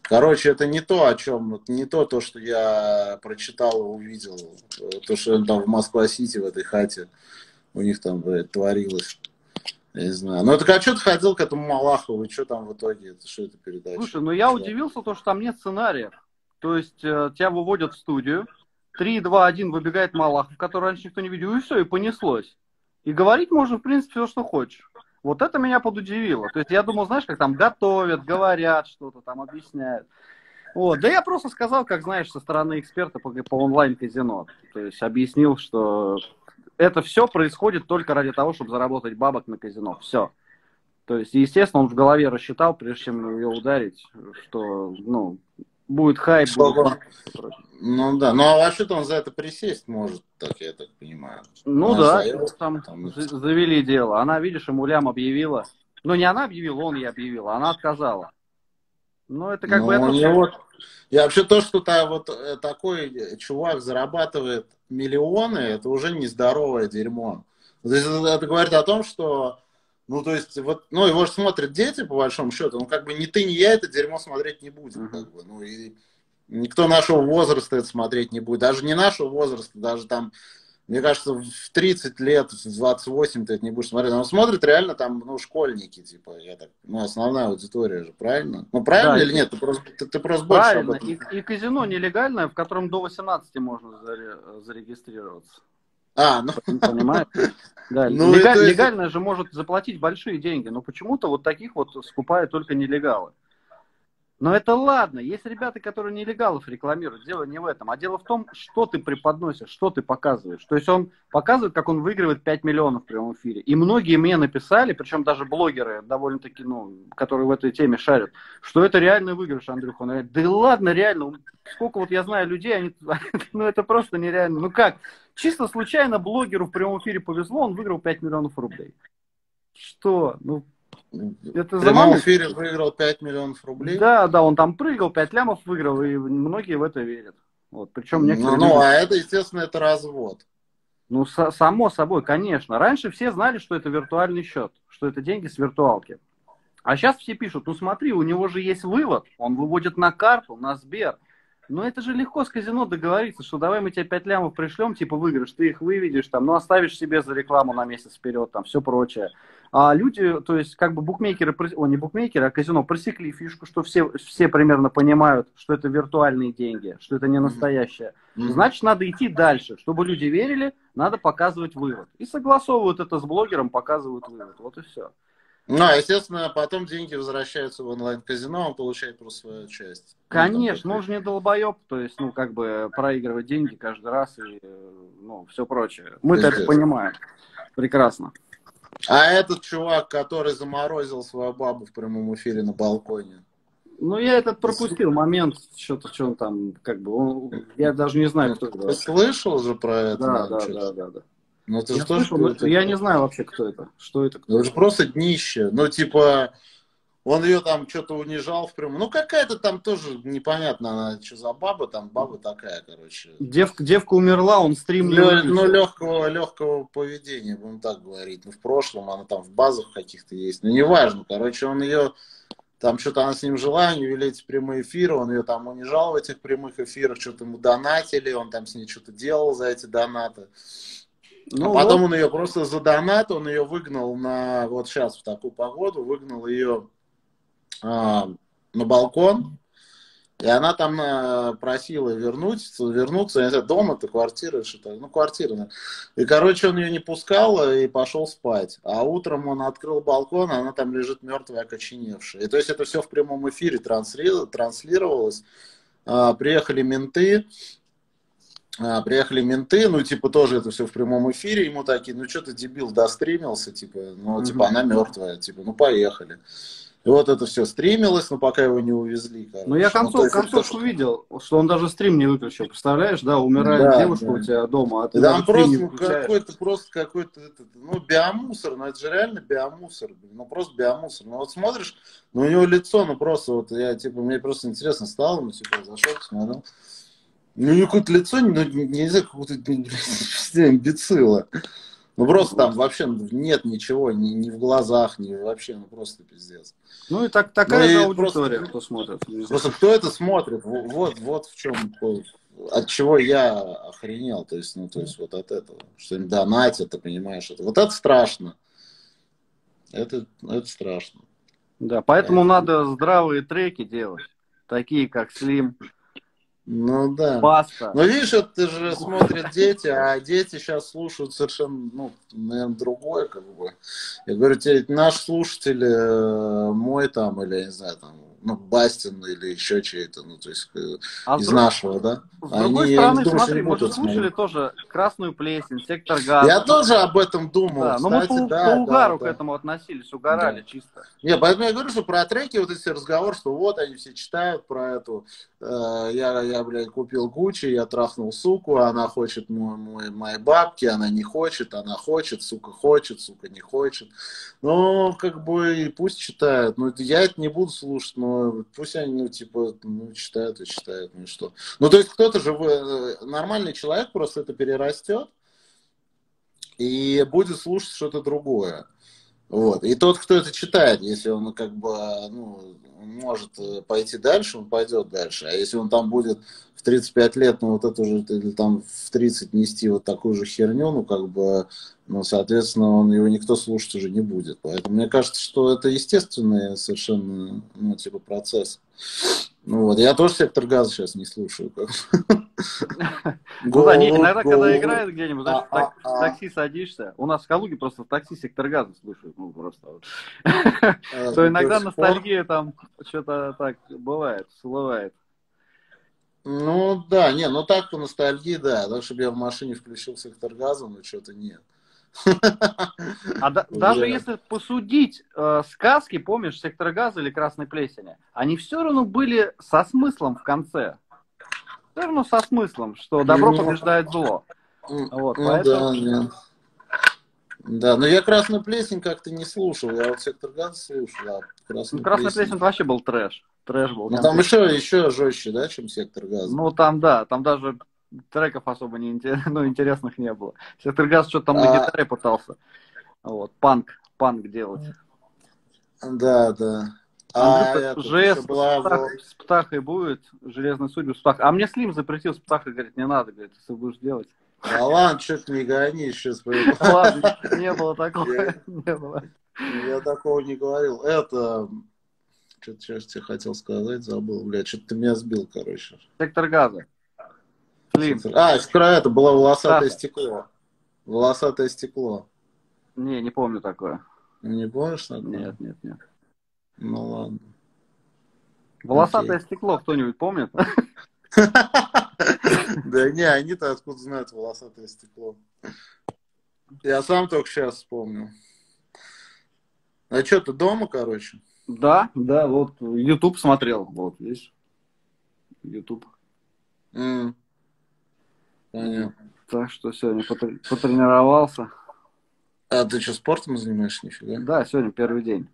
Speaker 1: Короче, это не то, о чем, не то, что я прочитал и увидел. То, что там в Москва-Сити, в этой хате, у них там, блядь, творилось. Я не знаю. Ну, это а что ты ходил к этому Малахову, и что там в итоге? Это, что это передача?
Speaker 6: Слушай, ну я удивился, то, что там нет сценария. То есть тебя выводят в студию, 3, 2, 1 выбегает Малахов, который раньше никто не видел, и все, и понеслось. И говорить можно, в принципе, все, что хочешь. Вот это меня подудивило. То есть я думал, знаешь, как там готовят, говорят что-то, там объясняют. Вот. Да я просто сказал, как знаешь, со стороны эксперта по онлайн-казино. То есть объяснил, что это все происходит только ради того, чтобы заработать бабок на казино. Все. То есть, естественно, он в голове рассчитал, прежде чем ее ударить, что, ну, будет хайп. Будет...
Speaker 1: Ну да, ну а вообще-то он за это присесть может, так я так понимаю.
Speaker 6: Ну да, там завели дело. Она, видишь, ему лям объявила. Ну не она объявила, он ей объявил, а она отказала. Ну это как бы... Это...
Speaker 1: Вот... И вообще то, что вот такой чувак зарабатывает миллионы, это уже нездоровое дерьмо. То есть это говорит о том, что, ну то есть вот, ну его же смотрят дети по большому счету, ну как бы ни ты, ни я это дерьмо смотреть не будем, как бы, ну и никто нашего возраста это смотреть не будет, даже не нашего возраста, даже там, мне кажется, в 30 лет, в 28 ты это не будешь смотреть. Он смотрит реально там, ну, школьники, типа, я так, ну, основная аудитория же, правильно? Ну, правильно да, или нет? Ты просто больше об этом.
Speaker 6: И казино нелегальное, в котором до 18 можно зарегистрироваться.
Speaker 1: Ну.
Speaker 6: Понимаешь? Да, ну, легальное же может заплатить большие деньги, но почему-то вот таких вот скупают только нелегалы. Но это ладно, есть ребята, которые нелегалов рекламируют, дело не в этом, а дело в том, что ты преподносишь, что ты показываешь. То есть он показывает, как он выигрывает 5 миллионов в прямом эфире. И многие мне написали, причем даже блогеры, довольно-таки, ну, которые в этой теме шарят, что это реальный выигрыш, Андрюха. Он говорит, да ладно, реально, сколько вот я знаю людей, они, ну это просто нереально. Ну как, чисто случайно блогеру в прямом эфире повезло, он выиграл 5 миллионов рублей. Что? Ну...
Speaker 1: Это в прямом эфире выиграл 5 миллионов рублей?
Speaker 6: Да, он там прыгал, 5 лямов выиграл, и многие в это верят. Вот, причем некоторые
Speaker 1: люди... а это, естественно, это развод.
Speaker 6: Ну, само собой, конечно. Раньше все знали, что это виртуальный счет, что это деньги с виртуалки. А сейчас все пишут, ну смотри, у него же есть вывод, он выводит на карту, на Сбер. Но это же легко с казино договориться, что давай мы тебе 5 лямов пришлем, типа выигрыш, ты их выведешь, там, ну оставишь себе за рекламу на месяц вперед, там, все прочее. А люди, то есть, как бы букмекеры, не букмекеры, а казино просекли фишку, что все примерно понимают, что это виртуальные деньги, что это не настоящее. Значит, надо идти дальше. Чтобы люди верили, надо показывать вывод. И согласовывают это с блогером, показывают вывод. Вот и все.
Speaker 1: Ну, естественно, потом деньги возвращаются в онлайн-казино, он получает просто свою часть.
Speaker 6: Конечно, он же не долбоеб, то есть, ну, как бы проигрывать деньги каждый раз и, ну, все прочее. Мы-то это понимаем. Прекрасно.
Speaker 1: А этот чувак, который заморозил свою бабу в прямом эфире на балконе?
Speaker 6: Ну, я этот пропустил момент, что-то, что он там, как бы, я даже не знаю, кто это.
Speaker 1: Ты слышал же про это?
Speaker 6: Да.
Speaker 1: Ну, это
Speaker 6: я слышал, но я не знаю вообще, кто это. Что это?
Speaker 1: Это же просто днище. Ну, типа, он ее там что-то унижал в прямом. Ну, какая-то там тоже непонятно, она что за баба, там баба такая, короче.
Speaker 6: Девка умерла, он стрим не
Speaker 1: Ну, легкого поведения, будем так говорить. Ну, в прошлом она там в базах каких-то есть. Ну, неважно, короче, он ее... Там что-то она с ним жила, они вели эти прямые эфиры, он ее там унижал в этих прямых эфирах, что-то ему донатили, он там с ней что-то делал за эти донаты. Ну, а потом он ее просто за донат, он ее выгнал на, вот сейчас в такую погоду, выгнал ее на балкон, и она там просила вернуться, я не знаю, дом это, квартира, что-то, ну, квартира, да. И, короче, он ее не пускал и пошел спать. А утром он открыл балкон, а она там лежит мертвая, окоченевшая. И то есть это все в прямом эфире транслировалось. Приехали менты, ну, типа, тоже это все в прямом эфире, ему такие, ну, что ты, дебил, достримился, типа, ну, типа, она мертвая, типа, ну, поехали. И вот это все стримилось, но пока его не увезли, короче.
Speaker 6: Ну, я концовку видел, что он даже стрим не выключил, представляешь, да, умирает девушка у тебя дома, а ты
Speaker 1: да, он просто какой-то, ну, биомусор, ну, это же реально биомусор, ну, просто биомусор. Ну, вот смотришь, ну, у него лицо, ну, просто, вот, я, типа, мне просто интересно стало, ну, типа, зашел, посмотрел. Ну, у него какое-то лицо, ну, не знаю, какое-то имбецила. Ну просто там вообще нет ничего, ни в глазах, ни вообще, ну просто пиздец.
Speaker 6: Ну и
Speaker 1: Ну
Speaker 6: такая же
Speaker 1: и
Speaker 6: аудитория,
Speaker 1: просто,
Speaker 6: кто смотрит.
Speaker 1: просто кто это смотрит? Вот в чем, от чего я охренел, то есть, ну, то есть вот от этого, что им донатят, ты понимаешь, вот это страшно. Это страшно.
Speaker 6: Да, поэтому надо здравые треки делать, такие как Slim,
Speaker 1: Ну да.
Speaker 6: Баста.
Speaker 1: Но видишь, это же смотрят дети, а дети сейчас слушают совершенно, ну, наверное, другое, как бы. Я говорю, тебе наш слушатель, мой там, или, я не знаю, там, ну, Бастин или еще чей-то, ну, то есть, из нашего, да?
Speaker 6: С другой
Speaker 1: Я не
Speaker 6: стороны,
Speaker 1: думаю, что
Speaker 6: смотри,
Speaker 1: они
Speaker 6: мы
Speaker 1: будут
Speaker 6: же
Speaker 1: это
Speaker 6: слушали
Speaker 1: смотреть.
Speaker 6: тоже «Красную плесень», «Сектор
Speaker 1: Я
Speaker 6: газа».
Speaker 1: тоже об этом думал,
Speaker 6: Да, но мы
Speaker 1: кстати,
Speaker 6: по
Speaker 1: да,
Speaker 6: угару к
Speaker 1: да.
Speaker 6: этому относились, угорали
Speaker 1: Да.
Speaker 6: чисто.
Speaker 1: Не, поэтому я говорю, что про треки, вот эти разговоры, что вот они все читают про эту, я, блядь, купил Гуччи, я трахнул суку, она хочет мои бабки, она не хочет, она хочет, сука не хочет. Ну, как бы, и пусть читают. Ну, я это не буду слушать, но пусть они, ну, типа, ну, читают и читают, ну и что. Ну, то есть кто-то же, нормальный человек просто это перерастет и будет слушать что-то другое. Вот. И тот, кто это читает, если он как бы, ну, может пойти дальше, он пойдет дальше. А если он там будет в 35 лет, ну, вот это уже, или там в 30 нести вот такую же херню, ну, как бы, ну, соответственно, его никто слушать уже не будет. Поэтому мне кажется, что это естественный совершенно, ну, типа, процесс. Ну вот, я тоже «Сектор газа» сейчас не слушаю.
Speaker 6: Ну да, иногда, когда играет где-нибудь, знаешь, в такси садишься. У нас в Калуге просто в такси «Сектор газа» слушают, ну просто. То иногда ностальгия там что-то так бывает, всплывает.
Speaker 1: Ну да, не, ну так по ностальгии, да. Так, чтобы я в машине включил «Сектор газа», но что-то нет.
Speaker 6: А даже если посудить сказки, помнишь, «Сектор газа» или «Красной плесени», они все равно были со смыслом в конце. Все равно со смыслом, что добро побеждает зло. Вот,
Speaker 1: ну
Speaker 6: поэтому...
Speaker 1: да, но я «Красную плесень» как-то не слушал. Я вот «Сектор газа» слушал, а
Speaker 6: «Красная плесень» вообще был трэш. Трэш был.
Speaker 1: Ну там еще жестче, да, чем «Сектор газа».
Speaker 6: Ну там да, там даже треков особо интересных не было. «Сектор газа» что-то там на гитаре пытался. Вот, панк делать.
Speaker 1: Да, да.
Speaker 6: Андрюха, ЖС с Птахой будет, «Железные судьбы» с Птахой. А мне Слим запретил с Птахой, говорит, не надо, говорит, если будешь делать.
Speaker 1: Да ладно, что-то не гони сейчас.
Speaker 6: Ладно, не было такого.
Speaker 1: Я такого не говорил. Это... Что я тебе хотел сказать, забыл, блядь. Что-то ты меня сбил, короче.
Speaker 6: «Сектор газа». Слим.
Speaker 1: Это было «Волосатое стекло». «Волосатое стекло».
Speaker 6: Не помню такое.
Speaker 1: Не помнишь такое?
Speaker 6: Нет.
Speaker 1: Ну ладно.
Speaker 6: «Волосатое стекло» кто-нибудь помнит?
Speaker 1: Да не, они-то откуда знают «Волосатое стекло». Я сам только сейчас вспомнил. А что, ты дома, короче?
Speaker 6: Да, вот YouTube смотрел. Вот, видишь? YouTube.
Speaker 1: Понятно.
Speaker 6: Так что сегодня потренировался.
Speaker 1: А ты что, спортом занимаешься, нифига?
Speaker 6: Да, сегодня первый день.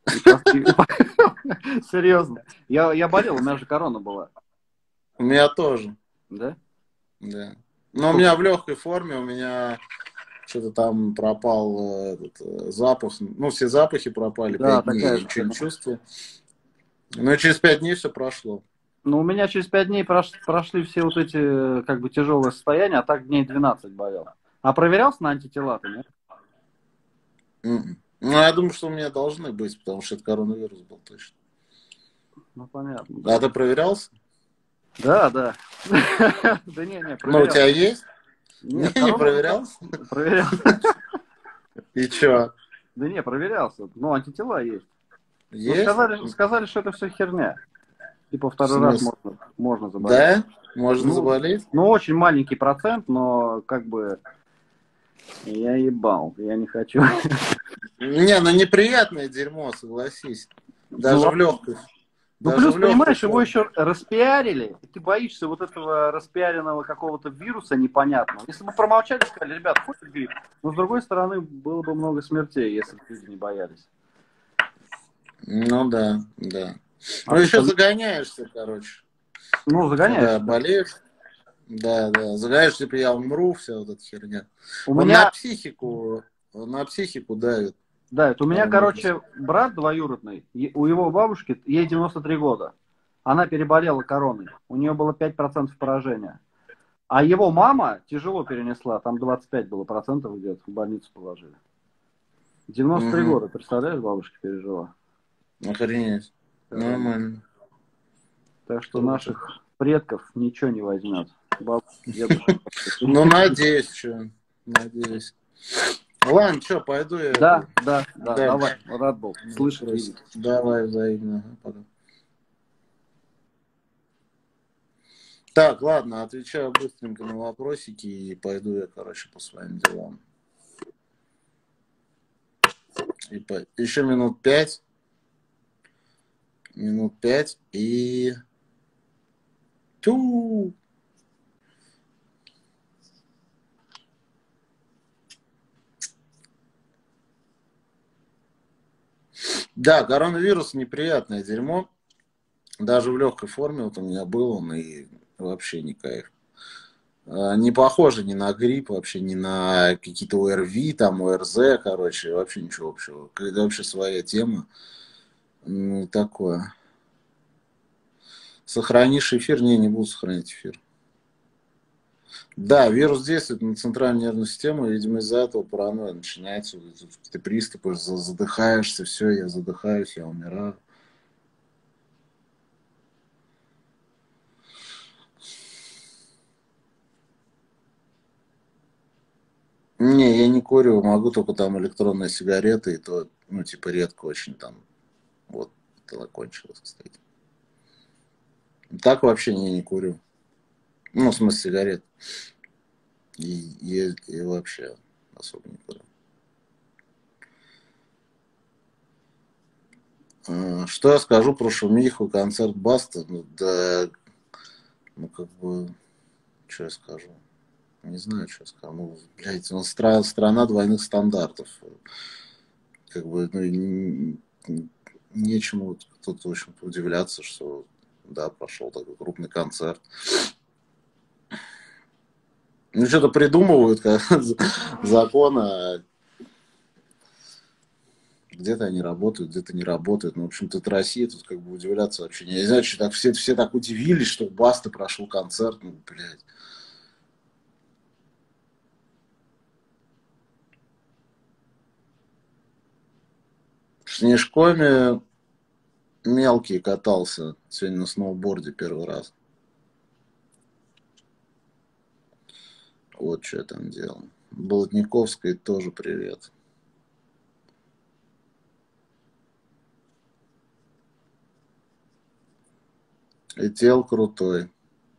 Speaker 6: Серьезно. Я болел, у меня же корона была.
Speaker 1: У меня тоже.
Speaker 6: Да?
Speaker 1: Да. Но у меня в легкой форме, у меня что-то там пропал этот запах. Ну, все запахи пропали.
Speaker 6: Да,
Speaker 1: 5 дней я ничего не чувствую. Но через 5 дней все прошло.
Speaker 6: Ну, у меня через 5 дней прошли все вот эти, как бы, тяжелые состояния, а так дней 12 болел. А проверялся на антитела-то, нет?
Speaker 1: Ну, я думаю, что у меня должны быть, потому что это коронавирус был точно.
Speaker 6: Ну, понятно.
Speaker 1: А ты проверялся?
Speaker 6: Да. Да не, проверялся.
Speaker 1: Ну, у тебя есть?
Speaker 6: Нет,
Speaker 1: не проверялся?
Speaker 6: Проверялся.
Speaker 1: И чё?
Speaker 6: Да не, проверялся. Ну, антитела есть.
Speaker 1: Есть?
Speaker 6: Ну, сказали, что это все херня. Типа второй раз можно заболеть.
Speaker 1: Да? Можно заболеть?
Speaker 6: Ну, очень маленький процент, но как бы я ебал, я не хочу.
Speaker 1: Не, ну неприятное дерьмо, согласись. Даже в легких.
Speaker 6: Ну, плюс, понимаешь, его еще распиарили, и ты боишься вот этого распиаренного какого-то вируса непонятного. Если бы промолчали, сказали, ребят, хоть грипп. Но, с другой стороны, было бы много смертей, если бы люди не боялись.
Speaker 1: Ну, да. Ну, еще загоняешься, короче.
Speaker 6: Ну, загоняешься.
Speaker 1: Да, болеешь. Да, да. Знаешь, типа я умру, вся вот эта херня.
Speaker 6: У
Speaker 1: Он
Speaker 6: меня,
Speaker 1: на психику давит.
Speaker 6: да, это у меня,
Speaker 1: Коронавирус.
Speaker 6: короче, брат двоюродный, у его бабушки, ей 93 года. Она переболела короной. У нее было 5% поражения. А его мама тяжело перенесла, там 25 было процентов где-то, в больницу положили. 93
Speaker 1: Угу.
Speaker 6: года, представляешь, бабушка пережила.
Speaker 1: Охренеть.
Speaker 6: Корону.
Speaker 1: Нормально.
Speaker 6: Так что
Speaker 1: Круто.
Speaker 6: наших предков ничего не возьмет. Бабушек, дедушек.
Speaker 1: Ну, надеюсь, что. Надеюсь. Ладно, что, пойду я.
Speaker 6: Да, да, да,
Speaker 1: Да,
Speaker 6: давай, рад был слышать,
Speaker 1: просто.
Speaker 6: видеть.
Speaker 1: Давай взаимно. Ага, пока. Так, ладно, отвечаю быстренько на вопросики и пойду я, короче, по своим делам. Еще минут 5. Минут 5 и... Тю! Да, коронавирус неприятное дерьмо. Даже в легкой форме вот у меня был он, и вообще не кайф. Не похоже ни на грипп, вообще ни на какие-то ОРВИ, там ОРЗ, короче, вообще ничего общего. Это вообще своя тема. Ну, такое. Сохранишь эфир? Не буду сохранить эфир. Да, вирус действует на центральную нервную систему, и, видимо, из-за этого паранойя начинается. Ты приступы, задыхаешься, все, я задыхаюсь, я умираю. Не, я не курю, могу только там электронные сигареты, и то, ну, типа, редко очень там. Вот, это закончилось, кстати. Так вообще не курю. Ну, в смысле, сигарет. И вообще особо не курю. Что я скажу про шумиху, концерт Баста? Ну, да, ну, как бы, что я скажу? Не знаю, что я скажу. Ну, блядь, ну, страна двойных стандартов. Как бы, ну, нечему тут, в общем-то, удивляться, что, да, прошел такой крупный концерт. Ну, что-то придумывают, как законы, а где-то они работают, где-то не работают. Ну, в общем-то, это Россия, тут как бы удивляться вообще не знаю, что так все так удивились, что Баста прошел концерт. Ну, блядь. В Снежкоме мелкий катался сегодня на сноуборде первый раз. Вот что я там делал. Болотниковской тоже привет. Летел крутой.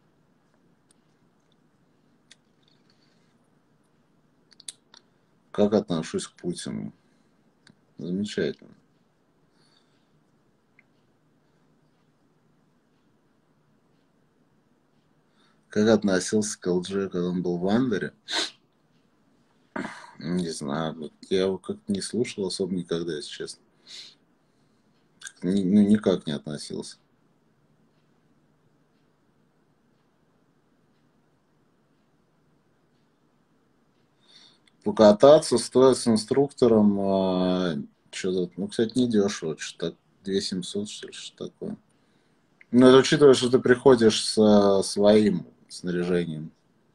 Speaker 1: Как отношусь к Путину? Замечательно. Как относился к ЛДЖ, когда он был в Андере? Не знаю. Я его как-то не слушал особо никогда, если честно. Ну, никак не относился. Покататься стоит с инструктором, что-то, ну, кстати, не дешево, что-то 2700, что ли, что такое. Ну, это учитывая, что ты приходишь со своим снаряжением.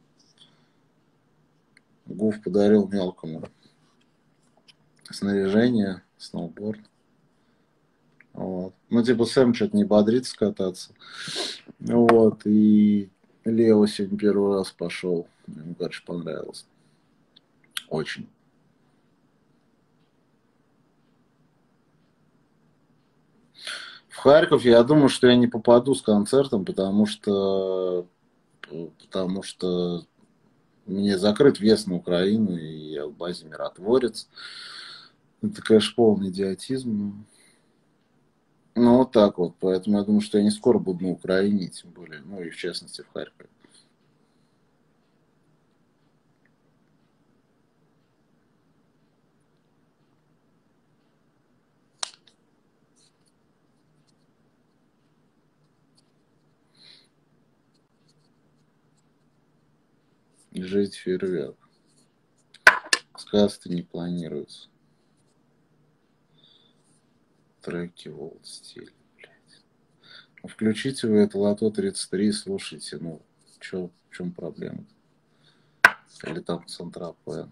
Speaker 1: Гуф подарил мелкому снаряжение, сноуборд. Вот. Ну, типа, Сэм что-то не бодрится кататься. Вот, и Лео сегодня первый раз пошел. Ему, короче, понравилось. Очень. В Харьков я думаю, что я не попаду с концертом, потому что мне закрыт въезд на Украину, и я в базе миротворец. Это, конечно, полный идиотизм. Ну, вот так вот. Поэтому я думаю, что я не скоро буду на Украине, тем более, ну и в частности в Харькове. Жить фейерверк. Сказки не планируется. Треки в олд стиле, блядь. Ну, включите вы это лото 33 и слушайте. Ну, в чем проблема? Или там Централ П.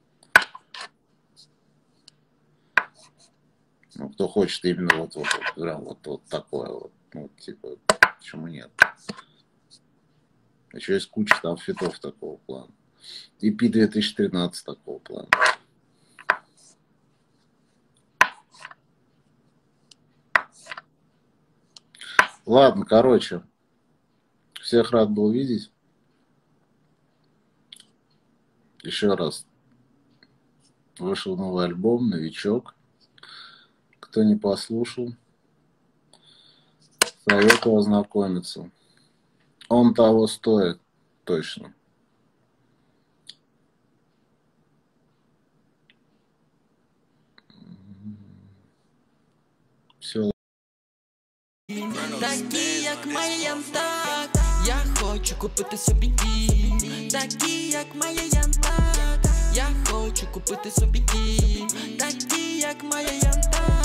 Speaker 1: Ну, кто хочет именно вот прям вот такое вот. Ну, типа, почему нет? Еще есть куча там фитов такого плана. EP 2013 такого плана. Ладно, короче. Всех рад был видеть. Еще раз. Вышел новый альбом «Новичок». Кто не послушал, советую ознакомиться. Он того стоит, точно. Все.
Speaker 7: Такі, як моя янтак, я хочу купити собі дім. Такі, як моя янтак, я хочу купити собі дім. Такі, як моя янтак.